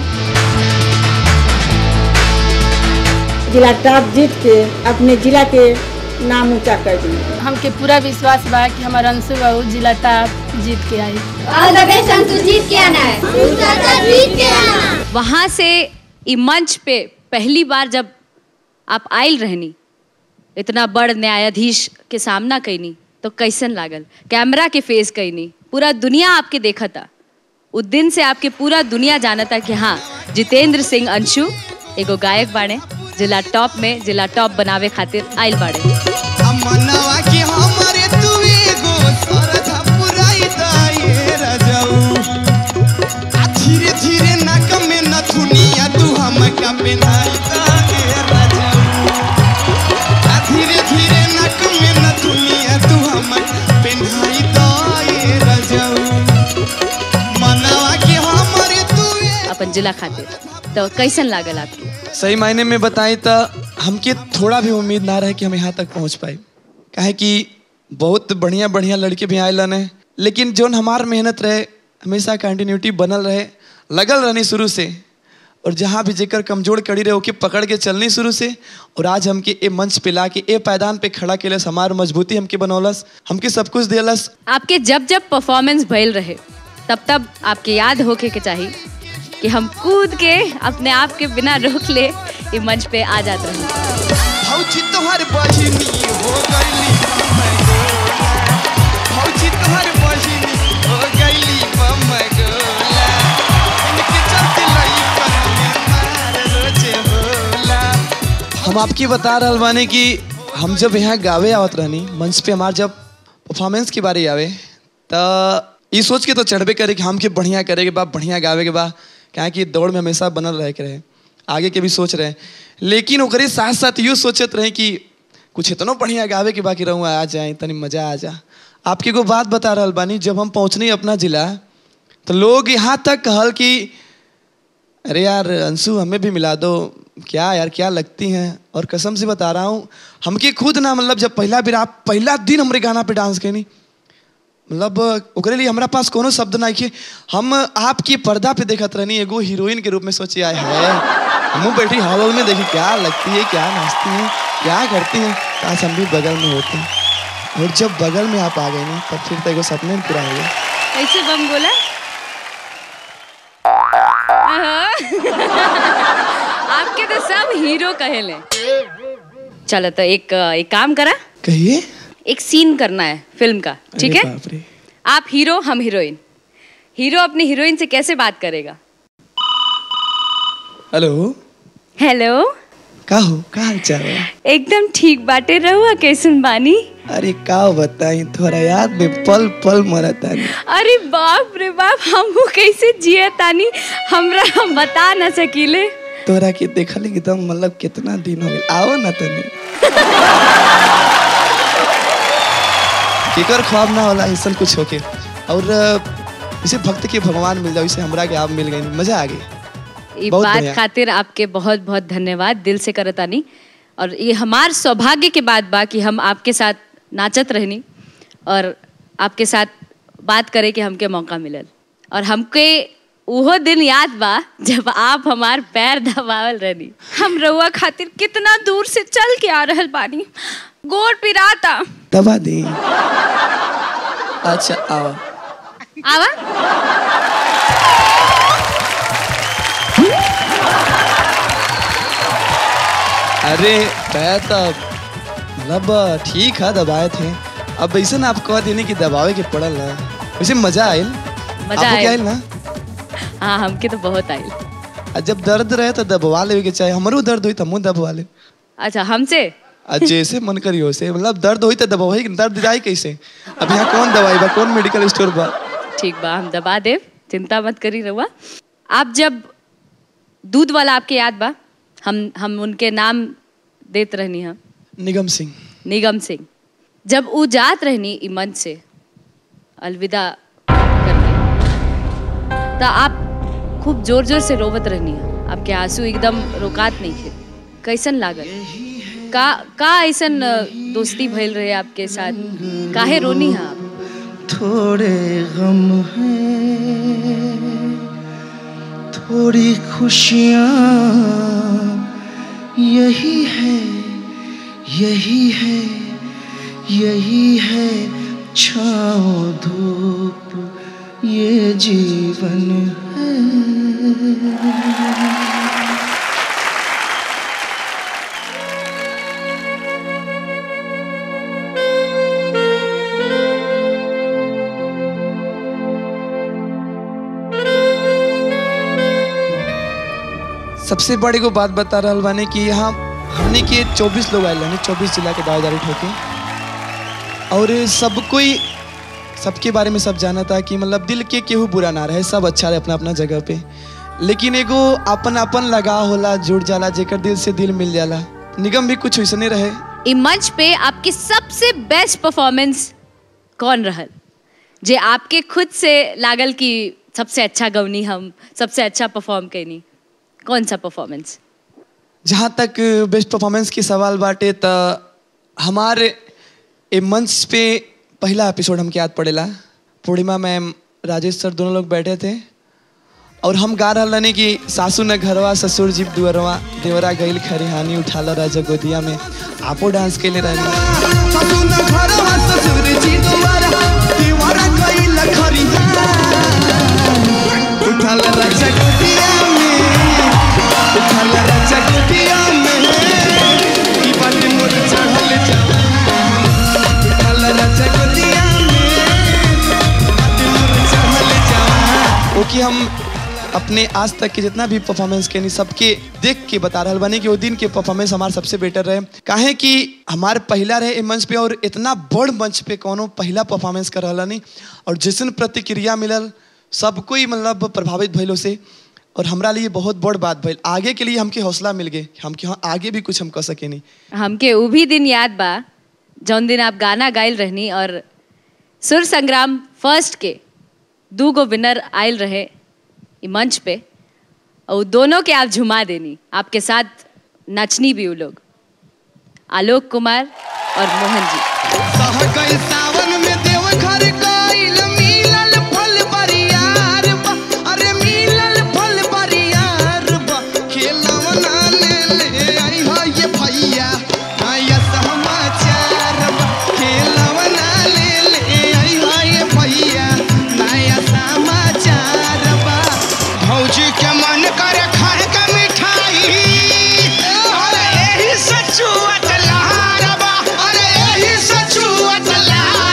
जिला टॉप जीत के अपने जिला के नाम ऊंचा कर दी। हमके पूरा विश्वास बा कि हमारा अंशु बहू जिला टॉप जीत के आई। ऑल द बेस्ट अंशु, जीत के आना है, जीत के आना। वहां से ई मंच पे पहली बार जब आप आयल रहनी, इतना बड़ न्यायाधीश के सामना कैनी, तो कैसन लागल? कैमरा के फेस कैनी, पूरा दुनिया आपके देखा था, उस दिन से आपके पूरा दुनिया जाना था कि हाँ जितेंद्र सिंह अंशु एगो गायक बाड़े, जिला टॉप में जिला टॉप बनावे खातिर आयल बाड़े। मनवा के हमरे तू एगो सरधा पुराई दाए रजऊ, आ धीरे धीरे नाक में नथुनिया तू हमका पहनाई दाए रजऊ, आ धीरे धीरे नाक में नथुनिया तू हमका पहनाई दाए रजऊ, मनवा के हमरे तू अपन जिला खातिर तो कैसन लागल आपकी? सही मायने में बताएं तो हमके थोड़ा भी उम्मीद ना रहे कि हम यहाँ तक पहुँच पाए, काहे कि बहुत बढ़िया बढ़िया लड़के भी आए ने, लेकिन जो हमार मेहनत रहे हमेशा कंटिन्यूटी बनल रहे, लगल रहनी शुरू से, और जहाँ भी जेकर कमजोर कड़ी रहे ओके पकड़ के चलनी शुरू से, और आज हमके ए मंच पे ला के ए पैदान पे खड़ा केलस, हमार मजबूती हमके बनौलस, हमके सब कुछ दिलस। आपके जब जब परफॉर्मेंस भइल रहे तब तब आपके याद होके के चाहिए कि हम कूद के अपने आप के बिना रोक ले ये मंच पे आ जाते रहे। भौजी तोहर बहिनी हो गईली भौजी तोहर बहिनी हो गईली बमगोला, इनके चलते लइकन में मार रोजे होला। हम आपकी बता रहल बानी कि हम जब यहाँ गावे आवत रहनी मंच पे, हमार जब परफॉर्मेंस के बारे आवे तो ये सोच के तो चढ़बे करे कि हमके बढ़िया करे के बा, बढ़िया गावे के बा, क्या कि दौड़ में हमेशा बनल रहे के रहे, आगे के भी सोच रहे, लेकिन ओकरे साथ साथ यूँ सोचत रहे कि कुछ इतना बढ़िया गावे के बाकी रहूँ, आ जाए तनी मजा आ जा। आपके को बात बता रहल बानी, जब हम पहुँचनी अपना जिला तो लोग यहाँ तक कहल कि अरे यार अंशु हमें भी मिला दो, क्या यार क्या लगती हैं। और कसम से बता रहा हूँ हमके खुद ना, मतलब जब पहला बार आप पहला दिन हमारे गाना पे डांस कैनी, मतलब ओकरे लिए हमारा पास कोनो शब्द ना कि हम आपकी पर्दा पे देखत रहनी एगो हीरोइन के रूप में सोची आए है, हम बैठी हॉल में देखी क्या लगती है, क्या नाचती है, क्या करती है, काश हम भी बगल में होते हैं। और जब बगल में आप आ गए ना तब फिर तो एगो सपने पूरा हो गया। कैसे बम बोला? आपके तो सब हीरो कहेले। चलो तो एक एक काम करा, कहिए। एक सीन करना है फिल्म का, ठीक है? आप हीरो हम हीरोइन। हीरो अपनी हीरोइन से कैसे बात करेगा? हेलो, हेलो का हो का हाल चाल है? एकदम ठीक बाटे रहुआ कैसन बानी? अरे का बताई थोड़ा याद में पल पल मरता नहीं। अरे बाप रे बाप हमहू कैसे जिए तानी हमरा हम बता न सकीले। तोरा के देखल एकदम मतलब कितना दिन हो गए आओ ना तनी केकर ख्वाब ना होला ऐसा कुछ होके और इसे भक्त के भगवान मिल जाओ इसे हमरा के आप मिल गए मजा आ गई। ये बात खातिर आपके बहुत बहुत धन्यवाद दिल से करतानी और ये हमार सौभाग्य के बात बा कि हम आपके साथ नाचत रहनी और आपके साथ बात करे के हमके मौका मिलल और हमके वो दिन याद बा जब आप हमार पैर दबावल रहनी। हम रउआ खातिर कितना दूर से चल के आ रहल बानी गोर पिराता दबा दी। अच्छा आवा आवा अरे पैर तो मतलब ठीक है दबाए थे अब ऐसा ना आप कह देने की दबावे के पड़ल ना वैसे मजा आयल मजा आयल ना। हाँ हमके तो बहुत आयल। जब दर्द रहे तो दबवा ले के चाहे हमरो दर्द हुई तो मुँह दबवा ले। अच्छा हमसे जैसे मन करियो से मतलब दर्द हुई तो दबाई दर्द जाए कैसे अब यहाँ कौन दवाई बा कौन मेडिकल स्टोर बा। ठीक बा हम दबा दे चिंता मत करी रहुआ। आप जब दूध वाला आपके याद बा हम हम उनके नाम देत रहनी हम निगम सिंह निगम सिंह जब वो जात रहनी ई मंच से अलविदा करके तो आप खूब जोर जोर से रोवत रहनी है आपके आंसू एकदम रोकात नहीं थे कैसन लागल का का ऐसन दोस्ती भइल रहे आपके साथ काहे रोनी है आप? थोड़े गम हैं थोड़ी खुशियाँ यही है यही है यही है छाँव धूप ये जीवन है। सबसे बड़ी को बात बता रहा बानी कि यहाँ हमने के चौबीस लोग आए हैं चौबीस जिला के दावेदारी ठोके और सब कोई सबके बारे में सब जाना था कि मतलब दिल के केहू बुरा ना रहे सब अच्छा रहे अपना अपना जगह पे लेकिन एगो अपन अपन लगा होला जुड़ जाला जेकर दिल से दिल मिल जाला। निगम भी कुछ वैसे नहीं रहे। इस मंच पे आपकी सबसे बेस्ट परफॉर्मेंस कौन रहल जे आपके खुद से लागल कि सबसे अच्छा गवनी हम सबसे अच्छा परफॉर्म कैनी कौन सा परफॉर्मेंस? जहाँ तक बेस्ट परफॉर्मेंस की सवाल बाटे तो हमारे ए मंच पे पहला एपिसोड हमके याद पड़ेला पूर्णिमा मैम राजेश सर दोनों लोग बैठे थे और हम गा रहा रहने कि सासू न घरवा ससुर जीप दुअरवा देवरा गईल खरिहानी उठाला राजा गोदिया में आपो डांस के लिए रहने उठाला राजा गोदिया में उठाला राजा गोदिया में ई बात मोर चढ़ल जावा उठाला राजा गोदिया में बात मोर चढ़ल जावा। ओके हम अपने आज तक के जितना भी परफॉर्मेंस के नहीं सबके देख के बता रहा बानी कि वो दिन के परफॉर्मेंस हमारे सबसे बेटर रहे काहे कि हमारे पहला रहे मंच पे और इतना बड़ मंच पे कोनो पहला परफॉर्मेंस कर रहा नहीं और जैसन प्रतिक्रिया मिलल सब कोई मतलब प्रभावित भइलो से और हमरा लिए बहुत बड़ बात भइल आगे के लिए हमके हौसला मिल गए हम कि हाँ आगे भी कुछ हम कर सके नहीं। हमके वो भी दिन याद बा जौन दिन आप गाना गाइल रहनी और सुर संग्राम फर्स्ट के दू गो विनर आयल रहे मंच पे और दोनों के आप झुमा देनी आपके साथ नचनी भी वो लोग आलोक कुमार और मोहन जी। सावन में देव घर गइल मिलल फल बरियार बा अरे मिलल फल बरियार बा खेलवना ले ले आई हो ये भैया आया समाचार बा खेलवना ले ले आई हो ये भैया नया समाचार बा भौजी के मन करे खाए के मिठाई अरे एही सचुआ तलहार बा अरे एही सचुआ तलहार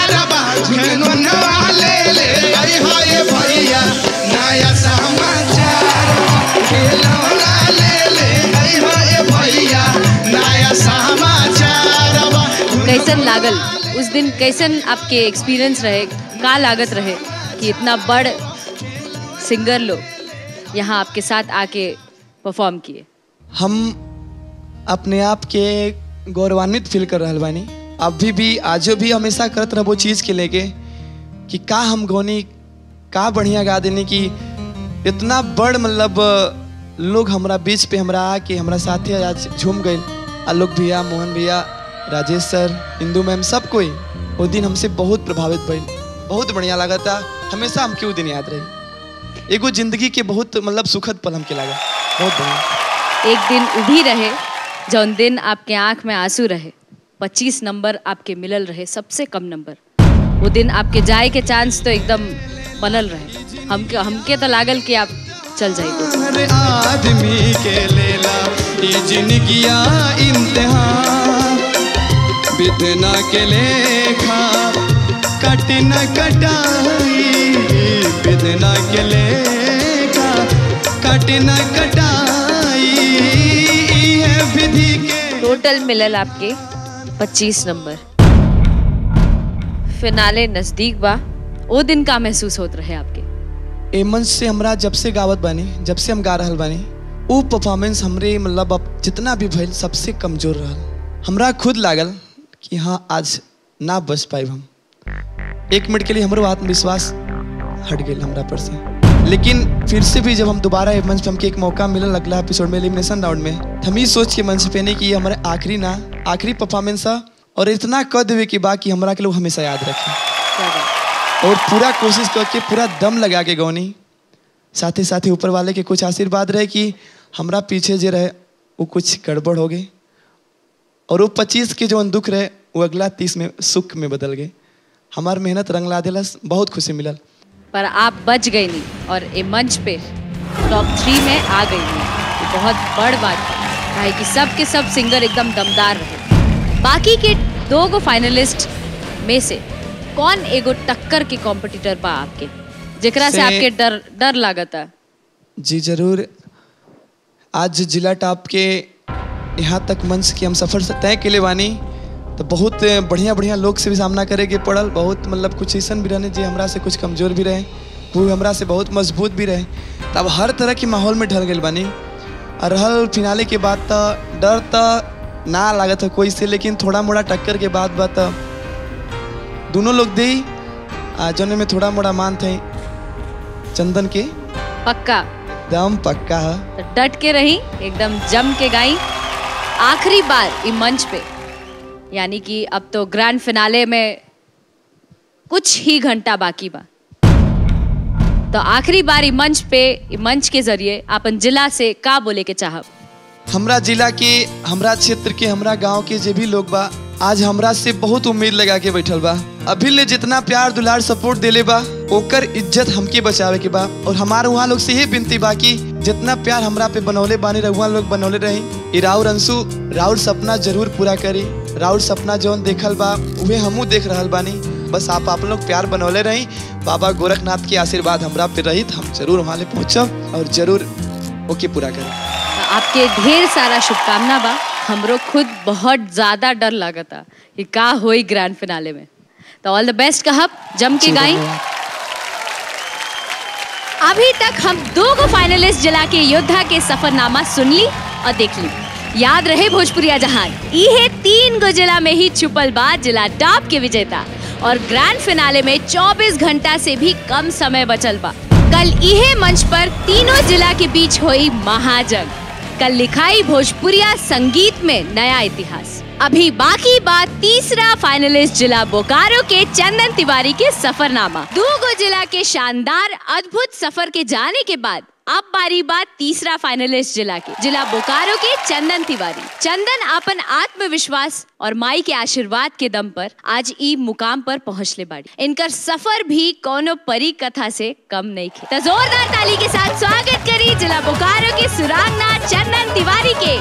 कैसन लागल उस दिन, कैसन आपके एक्सपीरियंस रहे, का लागत रहे कि इतना बड़ सिंगर लोग यहाँ आपके साथ आके परफॉर्म किए? हम अपने आप के गौरवान्वित फील कर रहा बानी, अभी भी आजो भी हमेशा करत रहो चीज़ के लेके कि का हम गौनी का बढ़िया गा देने की इतना बड़ मतलब लोग हमरा बीच पे हमरा आके हमरा साथे आज झूम गए। आलोक भैया, मोहन भैया, राजेश सर, इंदू मैम, सब कोई वो दिन हमसे बहुत प्रभावित भइल, बहुत बढ़िया लगा था। हमेशा हमके वो दिन याद रही, एगो जिंदगी के बहुत मतलब सुखद पल हमके लगा, बहुत बढ़िया। एक दिन उभी रहे जौन दिन आपके आंख में आंसू रहे, पच्चीस नंबर आपके मिलल रहे, सबसे कम नंबर, वो दिन आपके जाए के चांस तो एकदम बनल रहे। हमके हमके तो लागल कि आप चल जाइए। आदमी के लेला ये जिंदगिया इम्तिहान, बितना के लेखा कट न कटाई, बितना के लेखा कट न कटाई, है विधि के। टोटल मिलल आपके पच्चीस नंबर। फिनाले नजदीक बा, वो दिन का महसूस होत रहे आपके? ए मंच से हमरा जब से गावत बानी, जब से हम गा रहल बानी, वो परफॉर्मेंस हमरे मतलब अब जितना भी भइल सबसे कमजोर रहल। हमरा खुद लागल कि हाँ आज ना बच पाए हम। एक मिनट के लिए हमारो आत्मविश्वास हट गया हमरा पर से, लेकिन फिर से भी जब हम दोबारा ए मंच पे हमके एक मौका मिलल अगला एपिसोड में एलिमिनेशन राउंड में, हम ही सोच के मंच पे नहीं कि हमारे आखिरी ना आखिरी परफॉर्मेंस है और इतना कर देवे कि बाकी हमरा के लोग हमेशा याद रखें, और पूरा कोशिश करके पूरा दम लगा के गौनी। साथ ही साथ ही ऊपर वाले के कुछ आशीर्वाद रहे कि हमरा पीछे जो रहे वो कुछ गड़बड़ हो गई, और वो पच्चीस के जो दुख रहे वो अगला तीस में सुख में बदल गए। हमार मेहनत रंग ला दिलस, बहुत खुशी मिलल। पर आप बच गई नहीं और ये मंच पे टॉप थ्री में आ गई नहीं, ये बहुत बड़ बात है कि सब के सब सिंगर एकदम दमदार रहे। बाकी के दो गो फाइनलिस्ट में से कौन एगो टक्कर के कॉम्पिटिटर बा आपके, जेकरा से, से आपके डर डर लागता? जी जरूर। आज जिला टॉप के यहाँ तक मंच की हम सफर तय के लिए बानी, तो बहुत बढ़िया बढ़िया लोग से भी सामना करे के पड़ल। बहुत मतलब कुछ ऐसा भी रहने जी हमरा से कुछ कमजोर भी रहे, वो हमरा से बहुत मजबूत भी रहे, तब हर तरह के माहौल में ढल गए बानी। और हर फिनाले के बाद तो डर तो ना लागत है कोई से, लेकिन थोड़ा मोड़ा टक्कर के बाद बात दोनों लोग दे जोने में थोड़ा मोड़ा मान थे चंदन के। पक्का दम पक्का है, तो डट के रही, एकदम जम के गाई। आखिरी बार इस मंच पे, यानी कि अब तो ग्रैंड फिनाले में कुछ ही घंटा बाकी बा, तो आखिरी बार इस मंच पे, इस मंच के जरिए अपन जिला से का बोले के चाहब? हमरा जिला के, हमरा क्षेत्र के, हमरा गांव के जो भी लोग बा आज हमरा से बहुत उम्मीद लगा के बैठल बा। अभी ले जितना प्यार दुलार सपोर्ट देले बा ओकर इज्जत हमके बचावे के बा, और हमारे वहाँ लोग से ये विनती बा कि जितना प्यार हमरा पे बनौले बानी रहुआ लोग बनौले रही। राउर अंशु राउर सपना जरूर पूरा करी, राउर सपना जौन देखल बा उहे हमू देख रहल बानी, बस आप आप लोग प्यार बनौले रही। बाबा गोरखनाथ के आशीर्वाद हमरा पे रही, हम जरूर वहाँ ले पहुँचब और जरूर ओके पूरा करें। आपके ढेर सारा शुभकामना बा। हमरो खुद बहुत ज्यादा डर लगा था कि का होई ग्रैंड फिनाले में, तो ऑल द बेस्ट कहब, जम के गाई। अभी तक हम दो गो फाइनलिस्ट जिला के योद्धा के सफरनामा सुन ली और देख ली। याद रहे भोजपुरिया जहान, इहे तीन गो जिला में ही छुपल बा जिला टॉप के विजेता, और ग्रैंड फिनाले में चौबीस घंटा से भी कम समय बचल बा। कल इहे मंच पर तीनों जिला के बीच हुई महाजंग, कल लिखाई भोजपुरिया संगीत में नया इतिहास। अभी बाकी बात तीसरा फाइनलिस्ट जिला बोकारो के चंदन तिवारी के सफरनामा। दो गो जिला के शानदार अद्भुत सफर के जाने के बाद अब बारी बात तीसरा फाइनलिस्ट जिला के, जिला बोकारो के चंदन तिवारी। चंदन अपन आत्मविश्वास और माई के आशीर्वाद के दम पर आज ई मुकाम पर पहुँचले बाड़ी। इनकर सफर भी कोनो परी कथा से कम नहीं खे। तो जोरदार ताली के साथ स्वागत करी जिला बोकारो के सुरांगना चंदन तिवारी के।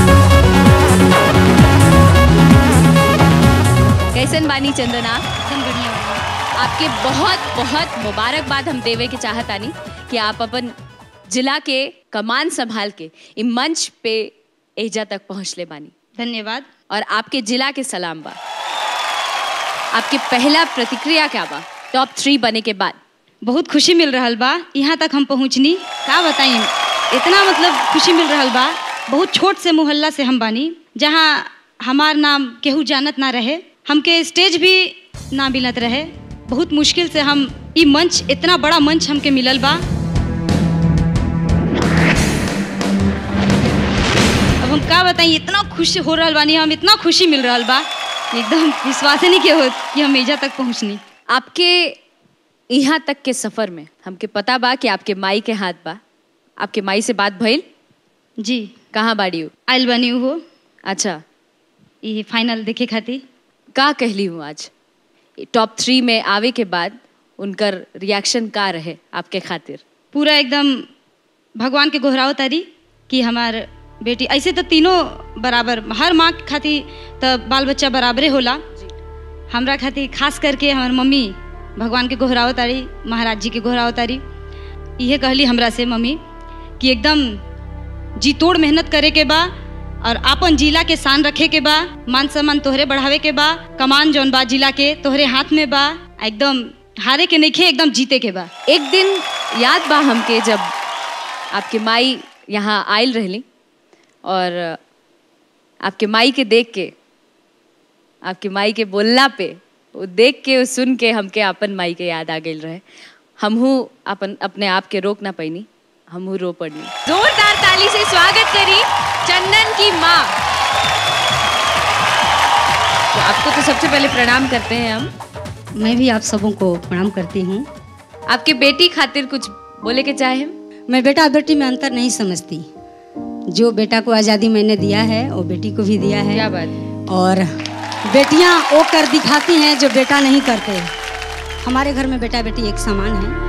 कैसन बानी चंदन आप? आपके बहुत बहुत मुबारकबाद हम देवे के चाहतानी कि आप अपन जिला के कमान संभाल के इस मंच पे एजा तक पहुँचले बानी। धन्यवाद। और आपके जिला के सलाम बा। आपके पहला प्रतिक्रिया क्या बा टॉप थ्री बने के बाद? बहुत खुशी मिल रहा बा, यहाँ तक हम पहुँचनी का बताई, इतना मतलब खुशी मिल रहा बा। बहुत छोट से मोहल्ला से हम बानी, जहाँ हमार नाम केहू जानत ना रहे, हमके स्टेज भी ना मिलत रहे। बहुत मुश्किल से हम ई मंच, इतना बड़ा मंच हमके मिलल बा। अब हम का बताई, इतना खुशी हो रहा बानी हम, इतना खुशी मिल रहा बा, एकदम विश्वास नहीं के हो कि हम एजा तक पहुँचनी। आपके यहाँ तक के सफर में हमके पता बा कि आपके माई के हाथ बा, आपके माई से बात भइल? जी। कहाँ बाड़ी हो? आइल बनी हो। अच्छा, ये फाइनल देखे खातिर का कहली हूँ आज टॉप थ्री में आवे के बाद उनकर रिएक्शन का रहे आपके खातिर? पूरा एकदम भगवान के गोहराव तारी कि हमार बेटी, ऐसे तो तीनों बराबर, हर माँ खातिर तो बाल बच्चा बराबरे होला, हमरा खातिर खास करके हमार मम्मी भगवान के गोहराव तारी, महाराज जी के गोहराव तारी। यह कहली हमरा से मम्मी कि एकदम जी तोड़ मेहनत करे के बा और आपन जिला के शान रखे के बा, मान सम्मान तोहरे बढ़ावे के बा, कमान जौन बा जिला के तोहरे हाथ में बा, एकदम हारे के नहीं खे, एकदम जीते के बा। एक दिन याद बा हमके जब आपके माई यहाँ आयल रहली और आपके माई के देख के, आपके माई के बोलना पे वो देख के, वो सुन के हमके अपन माई के याद आ गई रहे। हमहू अपन अपने आप के रोक ना पैनी, हमहू रो पड़ी। जोरदार ताली से स्वागत करी चंदन की माँ। तो आपको तो सबसे पहले प्रणाम करते हैं हम। मैं भी आप सबों को प्रणाम करती हूँ। आपके बेटी खातिर कुछ बोले के चाहे? मैं बेटा बेटी में अंतर नहीं समझती, जो बेटा को आज़ादी मैंने दिया है वो बेटी को भी दिया है। क्या बात। और बेटियाँ वो कर दिखाती हैं जो बेटा नहीं करते। हमारे घर में बेटा बेटी एक समान है।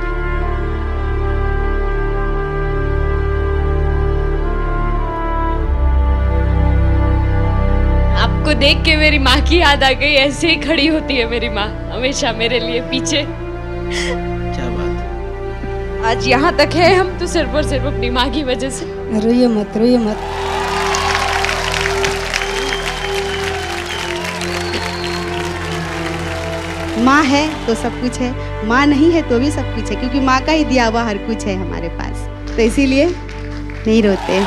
आपको देख के मेरी माँ की याद आ गई, ऐसे ही खड़ी होती है मेरी माँ हमेशा मेरे लिए पीछे। क्या बात। आज यहाँ तक है हम तो सिर्फ और सिर्फ अपनी माँ की वजह से। रोइए मत, रोइए मत। माँ है तो सब कुछ है, माँ नहीं है तो भी सब कुछ है, क्योंकि माँ का ही दिया हुआ हर कुछ है हमारे पास, तो इसीलिए नहीं रोते।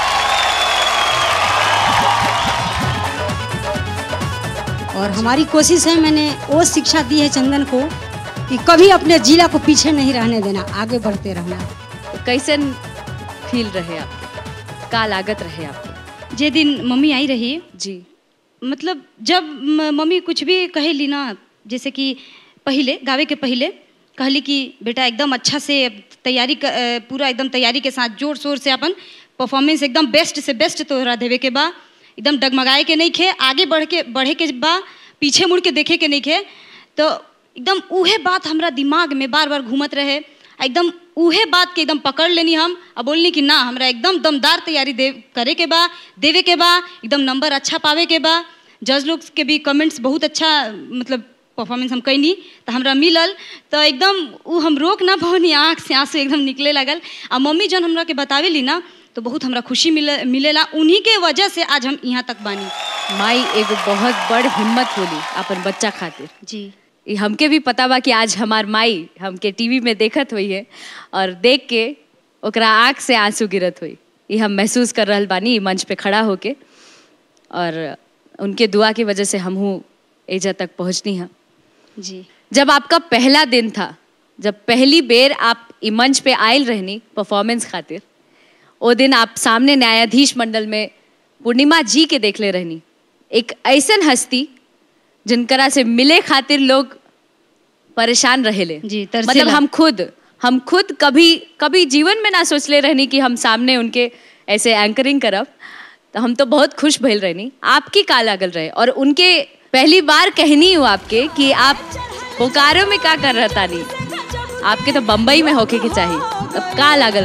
और हमारी कोशिश है, मैंने वो शिक्षा दी है चंदन को कि कभी अपने जिला को पीछे नहीं रहने देना, आगे बढ़ते रहना। तो कैसन फील रहे आपको, का लागत रहे आपको? जे दिन मम्मी आई रही जी, मतलब जब मम्मी कुछ भी कहेली ना, जैसे कि पहले गावे के पहले कहली कि बेटा एकदम अच्छा से तैयारी कर, पूरा एकदम तैयारी के साथ जोर शोर से अपन परफॉर्मेंस एकदम बेस्ट से बेस्ट तोहरा देवे के बा, एकदम डगमगाए के नहीं खे, आगे बढ़ के बढ़े के बा, पीछे मुड़ के देखे के नहीं खे। तो एकदम उहे बात हमरा दिमाग में बार बार घूमत रहे, एकदम उहे बात के एकदम पकड़ लेनी हम और बोलनी कि ना हमरा एकदम दमदार तैयारी दे करे के बा, देवे के बा, एकदम नंबर अच्छा पावे के बा। जज लोग के भी कमेंट्स बहुत अच्छा, मतलब परफॉर्मेंस हम कैनी तो हमरा मिलल, तो एकदम वो हम रोक ना पानी, आँख से आंसू एकदम निकले लगल। और मम्मी जन हमरा के बतावेली ना तो बहुत हमरा खुशी मिले मिलेला, उन्हीं के वजह से आज हम यहाँ तक बानी। माई एगो बहुत बड़ हिम्मत होली अपन बच्चा खातिर। जी, हमके भी पता बा कि आज हमार माई हमके टीवी में देखत हुई है और देख के ओकरा आँख से आंसू गिरत हुई, ये हम महसूस कर रहल बानी मंच पे खड़ा होके, और उनके दुआ की वजह से हमहू एजा तक पहुँचनी है। जी, जब आपका पहला दिन था, जब पहली बेर आप ई मंच पे आयल रहनी परफॉर्मेंस खातिर, वो दिन आप सामने न्यायाधीश मंडल में पूर्णिमा जी के देख ले रहनी, एक ऐसन हस्ती जिनकरा से मिले खातिर लोग परेशान रहेले। जी, मतलब हम खुद हम खुद कभी कभी जीवन में ना सोच ले रहनी कि हम सामने उनके ऐसे एंकरिंग करब, तो हम तो बहुत खुश भइल रहनी। आपकी का लागल रहे, और उनके पहली बार कहनी हूँ आपके कि आप बोकारो में का कर रहा तानी, आपके तो बम्बई में होके के चाहिए, तब का लागल?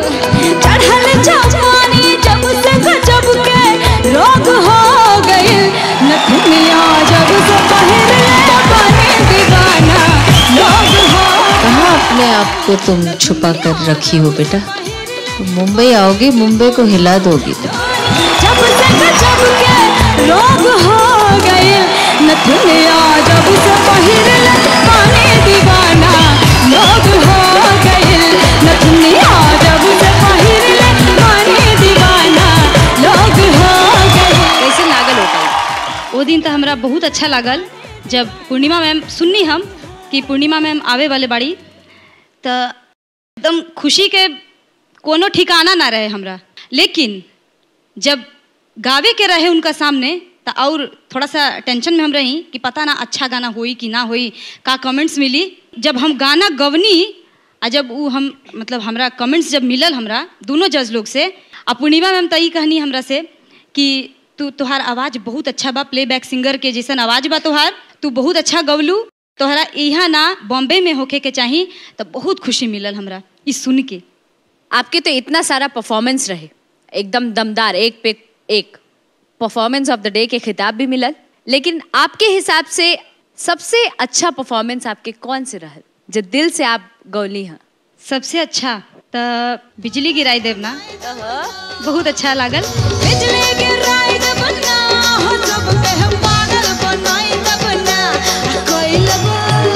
चढ़ल जवानी जब से गजब के रोग हो गई, नथुनिया जब से पहिर ले बने दीवाना लोग हो। कहाँ अपने आप को तुम छुपा कर रखी हो बेटा? तुम मुंबई आओगी, मुंबई को हिला दोगी। जब से गजब के रोग हो गई, नथुनिया जब से पहिर ले बने दीवाना लोग हो गइल नथुनिया जब से पहिर ले बने दीवाना लोग हो गइल। कैसे लागल होता वो दिन तो हमरा बहुत अच्छा लागल जब पूर्णिमा मैम सुननी हम कि पूर्णिमा मैम आवे वाले बाड़ी तो एकदम खुशी के कोनो ठिकाना ना रहे हमरा। लेकिन जब गावे के रहे उनका सामने तो और थोड़ा सा टेंशन में हम रही कि पता ना अच्छा गाना होई कि ना होई का कमेंट्स मिली। जब हम गाना गवनी आ जब वो हम मतलब हमरा कमेंट्स जब मिलल हमरा दोनों जज लोग से आ पूर्णिमा मैम तई कहनी हमरा से कि तू तोहार आवाज़ बहुत अच्छा बा प्लेबैक सिंगर के जैसन आवाज़ बा तोहार तू बहुत अच्छा गवलू तोहरा यहाँ ना बॉम्बे में होके के चाही तो बहुत खुशी मिलल हमरा इस सुन के। आपके तो इतना सारा परफॉर्मेंस रहे एकदम दमदार एक पे एक परफॉर्मेंस ऑफ द डे के खिताब भी मिलल लेकिन आपके हिसाब से सबसे अच्छा परफॉर्मेंस आपके कौन से रहल जो दिल से आप गौली हैं? सबसे अच्छा तो बिजली गिराई देव ना बहुत अच्छा लागल। बिजली गिराई देव ना हो सब पे हम पागल बनाई देव ना कोई लगो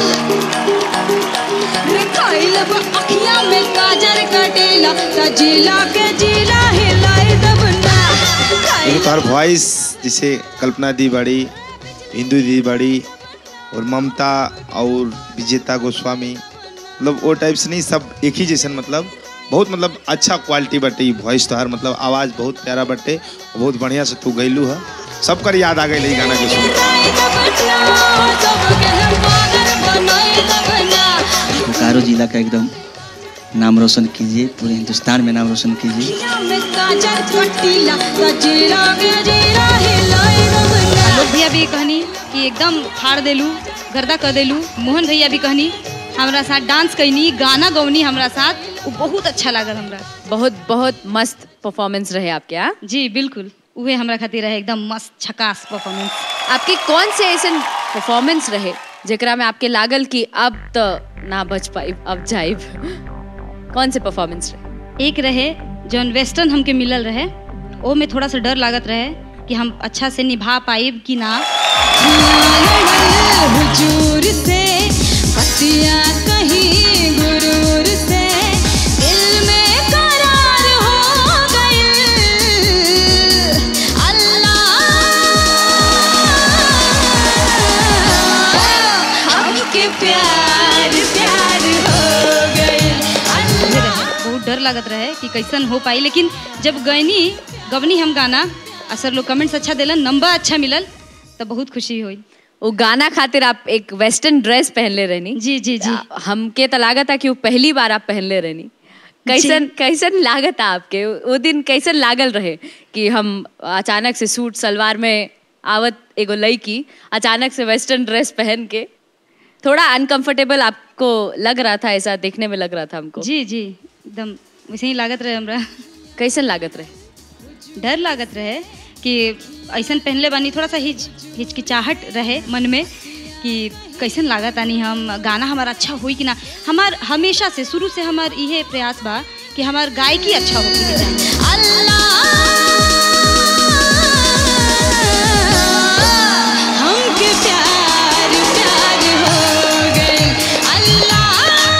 रे कोई लगो अखियां में काजर कटेला त जिला के जिला हिलाई देव ना। तार वॉइस जिसे कल्पना दी बड़ी हिंदू दी बड़ी और ममता और विजेता गोस्वामी मतलब वो टाइप से नहीं सब एक ही जैसन मतलब बहुत मतलब अच्छा क्वालिटी बटे वॉइस तोहार मतलब आवाज़ बहुत प्यारा बटे बहुत बढ़िया से तू गैलू है सब कर याद आ गई गाना के सुन। बोकारो जिला का एकदम नाम रोशन कीजिए पूरे हिंदुस्तान में नाम रोशन कीजिए। आलोक भैया भी कहनी कि एकदम फाड़ देलू गर्दा कर देलू। मोहन भैया भी कहनी हमरा साथ डांस कैनी गाना गौनी हमरा साथ वो बहुत अच्छा लागल हमरा। बहुत बहुत मस्त परफॉर्मेंस रहे आपके। हाँ जी बिल्कुल उहे हमरा खातिर रहे एकदम मस्त छकास परफॉर्मेंस। आपके कौन से ऐसे परफॉर्मेंस रहे जेकरा में आपके लागल कि अब तो ना बच पाई अब जाइब? कौन से परफॉर्मेंस रहे? एक रहे जौन वेस्टर्न हमके मिलल रहे वो में थोड़ा सा डर लागत रहे कि हम अच्छा से निभा पाइब कि ना। हुजूर से पतिया कहीं गुरूर से दिल में करार हो गए अल्लाह हमके प्यार प्यार हो गए। बहुत डर लागत रहे कि कैसन हो पाई लेकिन जब गैनी गवनी हम गाना असर लोग कमेंट्स अच्छा दिलन नंबर अच्छा मिलल तो बहुत खुशी हुई। वो गाना खातिर आप एक वेस्टर्न ड्रेस पहनले रहनी। जी जी जी हमके तो लागत था कि वो पहली बार आप पहनले रहनी। कैसन कैसन लागत आपके वो दिन कैसन लागल रहे कि हम अचानक से सूट सलवार में आवत एगो लड़की अचानक से वेस्टर्न ड्रेस पहन के थोड़ा अनकंफर्टेबल आपको लग रहा था ऐसा देखने में लग रहा था हमको? जी जी एकदम वैसे ही लागत रहे हमरा। कैसन लागत रहे? डर लागत रहे कि ऐसा पहनले बानी थोड़ा सा हिच हिचकिचाहट रहे मन में कि कैसन लागत आनी हम गाना हमारा अच्छा हुई कि ना। हमार हमेशा से शुरू से हमार यह प्रयास बा कि हमार गायकी अच्छा हो कि हमके प्यार प्यार हो गए अल्लाह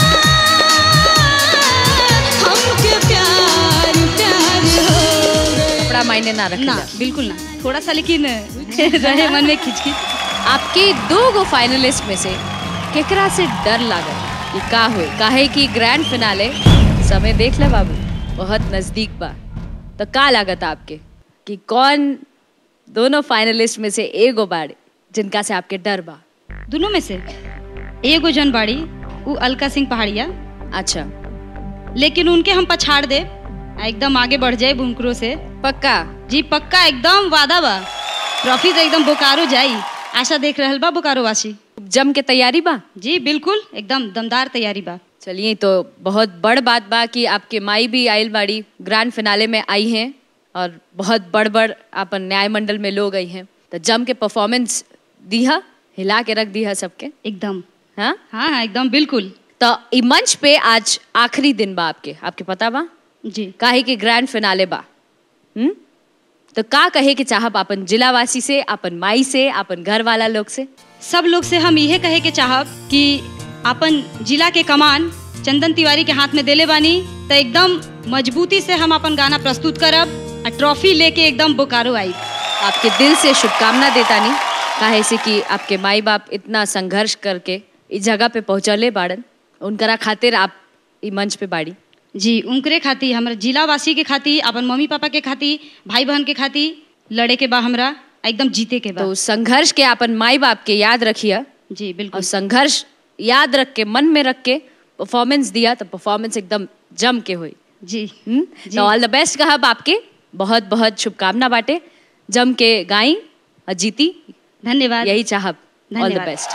हमके प्यार प्यार हो गए। बड़ा मायने ना रखना ना बिल्कुल ना थोड़ा सा लेकिन रहे मन में खिचखिच। आपके दो गो फाइनलिस्ट में से केकरा से डर लागल कि का हुए काहे कि ग्रैंड फिनाले समय देख ले बाबू बहुत नजदीक बा तो का लागत आपके कि कौन दोनों फाइनलिस्ट में से एगो बाड़ी जिनका से आपके डर बा? दोनों में से एगो जन बाड़ी वो अलका सिंह पहाड़िया। अच्छा लेकिन उनके हम पछाड़ दे एकदम आगे बढ़ जाए बुनकरों से पक्का? जी पक्का एकदम वादा बा ट्रॉफी तो एकदम बोकारो जाई आशा देख रहल बा बोकारो वासी। जम के तैयारी बा? जी बिल्कुल एकदम दमदार तैयारी बा। चलिए तो बहुत बड़ बात बा कि आपके माई भी आयल बाड़ी ग्रैंड फिनाले में आई हैं और बहुत बड़ बड़ अपन न्याय मंडल में लोग आई हैं तो जम के परफॉर्मेंस दिया हिला के रख दिया सबके एकदम। हाँ हाँ हाँ एकदम बिल्कुल। तो ई मंच पे आज आखिरी दिन बा आपके आपके पता बा जी काहे कि ग्रैंड फिनाले बा हम्म तो का कहे के चाहब अपन जिलावासी से, अपन माई से, अपन घर वाला लोग से? सब लोग से हम यह कहे के चाहब कि अपन जिला के कमान चंदन तिवारी के हाथ में देले बानी, तो एकदम मजबूती से हम अपन गाना प्रस्तुत करब और ट्रॉफी लेके एकदम बोकारो आई। आपके दिल से शुभकामना देता नहीं, काहे से कि आपके माई बाप इतना संघर्ष करके इस जगह पे पहुँचले बाड़न, उनकरा खातिर आप ई मंच पे बाड़ी। जी, उनकरे खाती, हमारे जिलावासी के खाती, अपन मम्मी पापा के खाती, भाई बहन के खाती लड़े के बा, हमरा एकदम जीते के बा। तो संघर्ष के अपन माई बाप के याद रखिए। जी बिल्कुल। और संघर्ष याद रख के, मन में रख के परफॉर्मेंस दिया तो परफॉर्मेंस एकदम जम के हुई। जी, तो ऑल द बेस्ट कहब आपके, बहुत बहुत शुभकामना बाटे, जम के गाई और जीती। धन्यवाद। यही चाहब। All the best.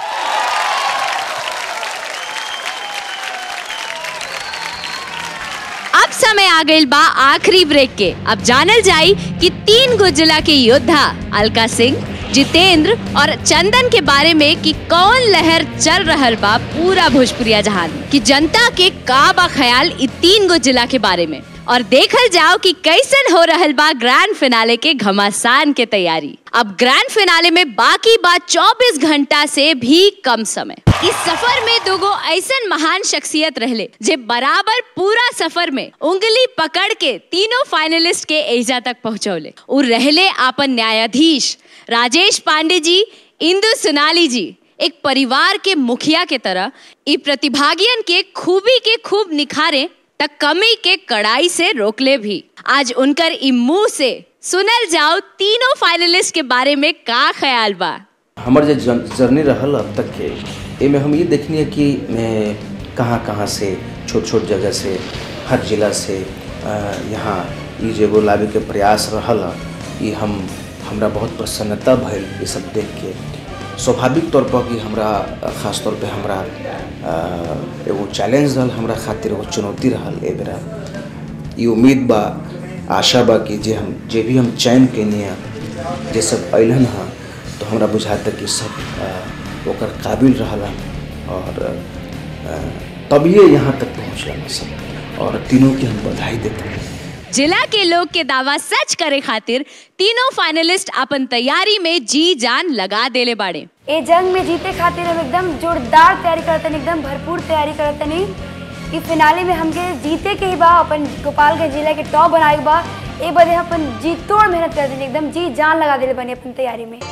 अब समय आ गई बा आखिरी ब्रेक के। अब जानल जाई कि तीन गो जिला के योद्धा अलका सिंह, जितेंद्र और चंदन के बारे में कि कौन लहर चल रहल बा पूरा भोजपुरिया जहान, कि जनता के का बा ख्याल इ तीन गो जिला के बारे में, और देखल जाओ कि कैसन हो रहल बा ग्रैंड फिनाले के घमासान के तैयारी। अब ग्रैंड फिनाले में बाकी बात चौबीस घंटा से भी कम समय। इस सफर में दुगो ऐसन महान शख्सियत रहले जे बराबर पूरा सफर में उंगली पकड़ के तीनों फाइनलिस्ट के एजा तक पहुंचौले। और रहले आपन न्यायाधीश राजेश पांडे जी, इंदु सोनाली जी, एक परिवार के मुखिया के तरह इ प्रतिभागियन के खूबी के खूब निखारे तक कमी के कड़ाई से रोकले भी। आज उनकर इ मुंह से सुनल जाओ तीनों फाइनलिस्ट के बारे में का ख्याल बा। हमारे जो जर्नी रहल अब तक के, एमे हम ये देखनी है कि मैं कहाँ कहाँ से, छोट छोट जगह से, हर जिला से यहाँ ये जो लावे के प्रयास रहल, ये हम हमरा बहुत प्रसन्नता भइल ये सब देख के। स्वाभाविक तौर पर कि हमरा खास तौर पे हमरा एगो चैलेंज रहल, हमरा खातिर एगो चुनौती रहल। ए बेरा ये उम्मीद बा, आशा बा कि जे हम जे भी हम चयन केनिया जे सब अइलन हाँ, तो हमरा बुझाता कि सब ओकर काबिल रहलन और तबिये यहाँ तक पहुँचलन सब, और तीनों की हम बधाई देते हैं। जिला के लोग के दावा सच करे खातिर तीनों फाइनलिस्ट अपन तैयारी में जी जान लगा देले बाड़े। ए जंग में जीते खातिर हम एकदम जोरदार तैयारी करतनी, एकदम भरपूर तैयारी करतनी। इस फिनाले में हमके जीते के ही बा, अपन गोपालगंज जिला के टॉप बनाए बा। ए बदे अपन जी तोड़ मेहनत करतनी, एकदम जी जान लगा देले बनी अपन तैयारी में।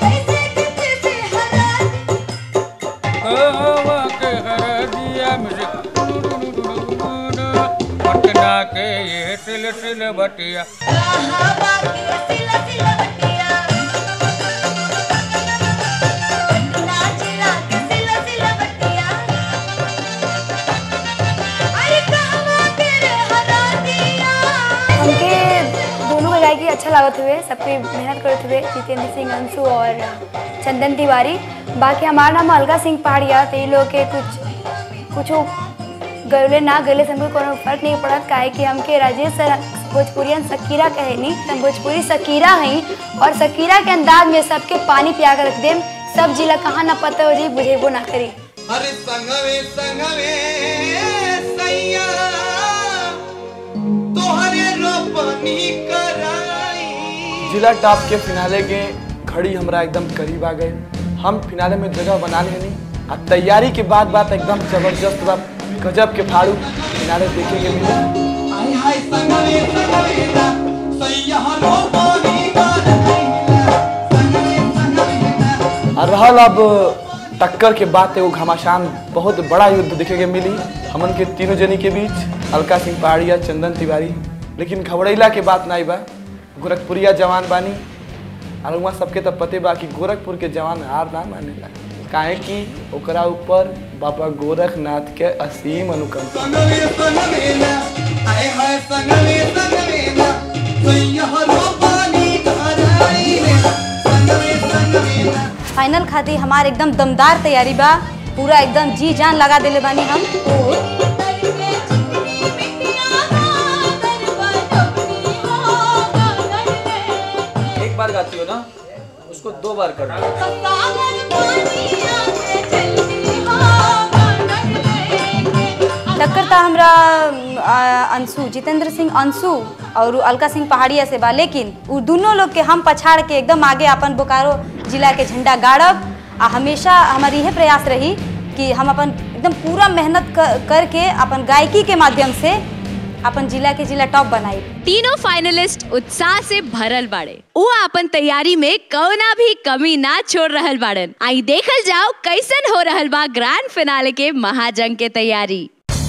पटना के ये सिल सिल बटिया, हमके दोनों के गायकी अच्छा लागत हुए, सबके मेहनत करते हुए, जितेंद्र सिंह, अंशु और चंदन तिवारी। बाकी हमारा नाम अलका सिंह पहाड़िया, तो ये लोग के कुछ कुछ गले ना गले से हमको कोनो फर्क नहीं पड़त, काहे कि हमके राजेश सर भोजपुरियन सकीरा कहे नहीं, हम भोजपुरी सकीरा हैं, और सकीरा के अंदाज में सबके पानी पिया कर रख देम। सब जिला कहाँ ना पता हो जी, बुझेबो ना करी। अरे संगवे संगवे सैया तोहरे रोपनी कराई। जिला टॉप के फिनाले के घड़ी हमरा एकदम करीब आ गए। हम फिनाले में जगह बना लेनी, और तैयारी के बाद बात एकदम जबरदस्त बा, गजब के फाड़ू फिनाले देखे के मिले। और रहल अब टक्कर के बाद एगो घमासान बहुत बड़ा युद्ध देखे के मिली हमन के तीनों जनी के बीच, अलका सिंह पहाड़िया, चंदन तिवारी। लेकिन घबराइला के बात नहीं बा, गोरखपुरिया जवान बानी, और वहाँ सबके तब पते बा कि गोरखपुर के जवान हार ना मानेला, काहे कि ओकरा ऊपर बाबा गोरखनाथ के असीम अनुकंपा। फाइनल खातिर हमारे एकदम दमदार तैयारी बा, पूरा एकदम जी जान लगा देले बानी हम। एक बार गाती हो ना, उसको दो बार कर दो। टक्कर था हमरा आ, अंशु जितेंद्र सिंह अंशु और अलका सिंह पहाड़िया से बा, लेकिन उ दोनों लोग के हम पछाड़ के एकदम आगे अपन बोकारो जिला के झंडा गाड़ब। आ हमेशा हमारी यह प्रयास रही कि हम अपन एकदम पूरा मेहनत कर, करके अपन गायकी के माध्यम से अपन जिला के जिला टॉप बनाई। तीनों फाइनलिस्ट उत्साह से भरल बाड़े, वो अपन तैयारी में कौना भी कमी ना छोड़ रहल बाड़न। आई देखल जाओ कैसन हो रहल बा ग्रैंड फिनाले के महाजंग के तैयारी।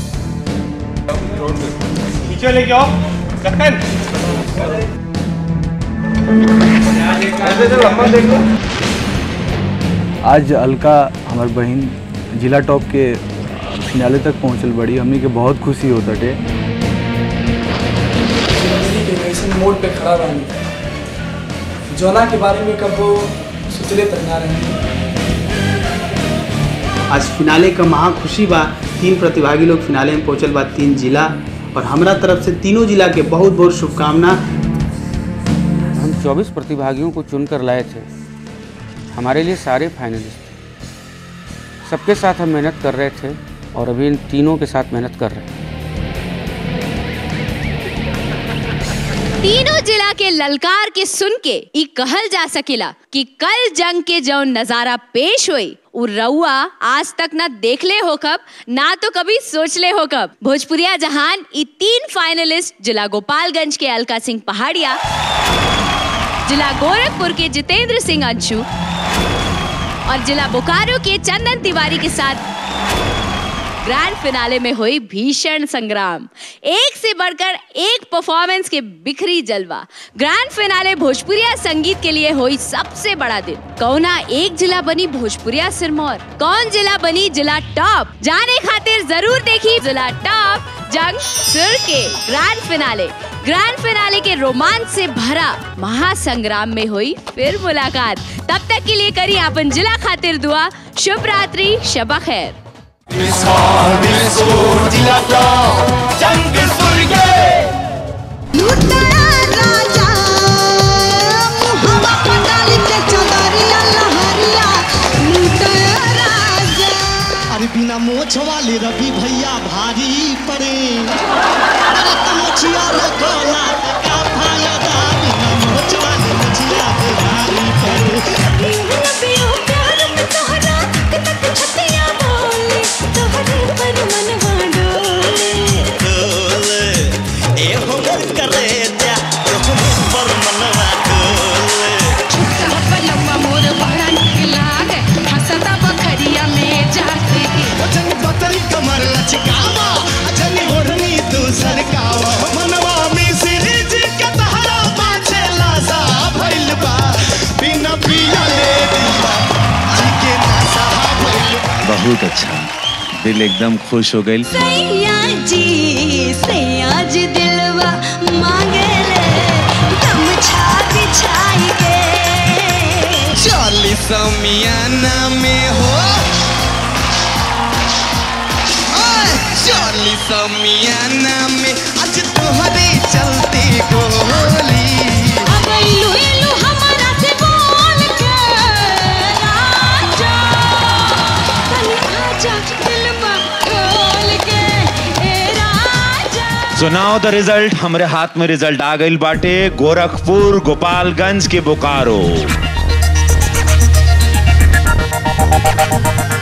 पीछे लेके आओ लखन। आज अलका हमार बहन जिला टॉप के फिनाले तक पहुंचल बड़ी, हमनी के बहुत खुशी होता टे। मोड पे खड़ा रहनी जोना के बारे में कब सोचले तक ना रहे। आज फिनाले का महा खुशी बा, तीन प्रतिभागी लोग फिनाले में पहुंचल बा, तीन जिला, और हमरा तरफ से तीनों जिला के बहुत बहुत शुभकामना। हम चौबीस प्रतिभागियों को चुनकर लाए थे, हमारे लिए सारे फाइनलिस्ट थे। सबके साथ हम मेहनत कर रहे थे और अभी इन तीनों के साथ मेहनत कर रहे हैं। तीनों जिला के ललकार के सुन के ई कहल जा सकेला कि कल जंग के जो नजारा पेश हुई उ रउआ आज तक ना देखले हो कब ना तो कभी सोचले हो कब। भोजपुरिया जहान ई तीन फाइनलिस्ट जिला गोपालगंज के अलका सिंह पहाड़िया, जिला गोरखपुर के जितेंद्र सिंह अंशु और जिला बोकारो के चंदन तिवारी के साथ ग्रैंड फिनाले में हुई भीषण संग्राम। एक से बढ़कर एक परफॉर्मेंस के बिखरी जलवा। ग्रैंड फिनाले भोजपुरिया संगीत के लिए हुई सबसे बड़ा दिन। कौना एक जिला बनी भोजपुरिया सिरमौर, कौन जिला बनी जिला टॉप, जाने खातिर जरूर देखी जिला टॉप जंग सुर के ग्रैंड फिनाले। ग्रैंड फिनाले के रोमांच से भरा महासंग्राम में हुई फिर मुलाकात। तब तक के लिए करी अपन जिला खातिर दुआ। शुभ रात्रि, शबा खैर। अरे बिना मोछ वाले रवि भैया भारी पड़े, मछिया रखोला का फायदा, बिना मोछ वाले मछिया भारी पड़े। बहुत अच्छा, दिल एकदम खुश हो गई। सैया जी सैया जी दिलवा मांगेले गमछा बिछाई के, चालीस मियाना में हो, चालीस मियाना में आज तुम्हारे चलते गोली। अब इलू इलू हमारा से बोल के राजा, तनी आजा दिलवा खोल के ए राजा। सो नाउ द रिजल्ट, हमारे हाथ में रिजल्ट आ गई बाटे। गोरखपुर गोपालगंज के बोकारो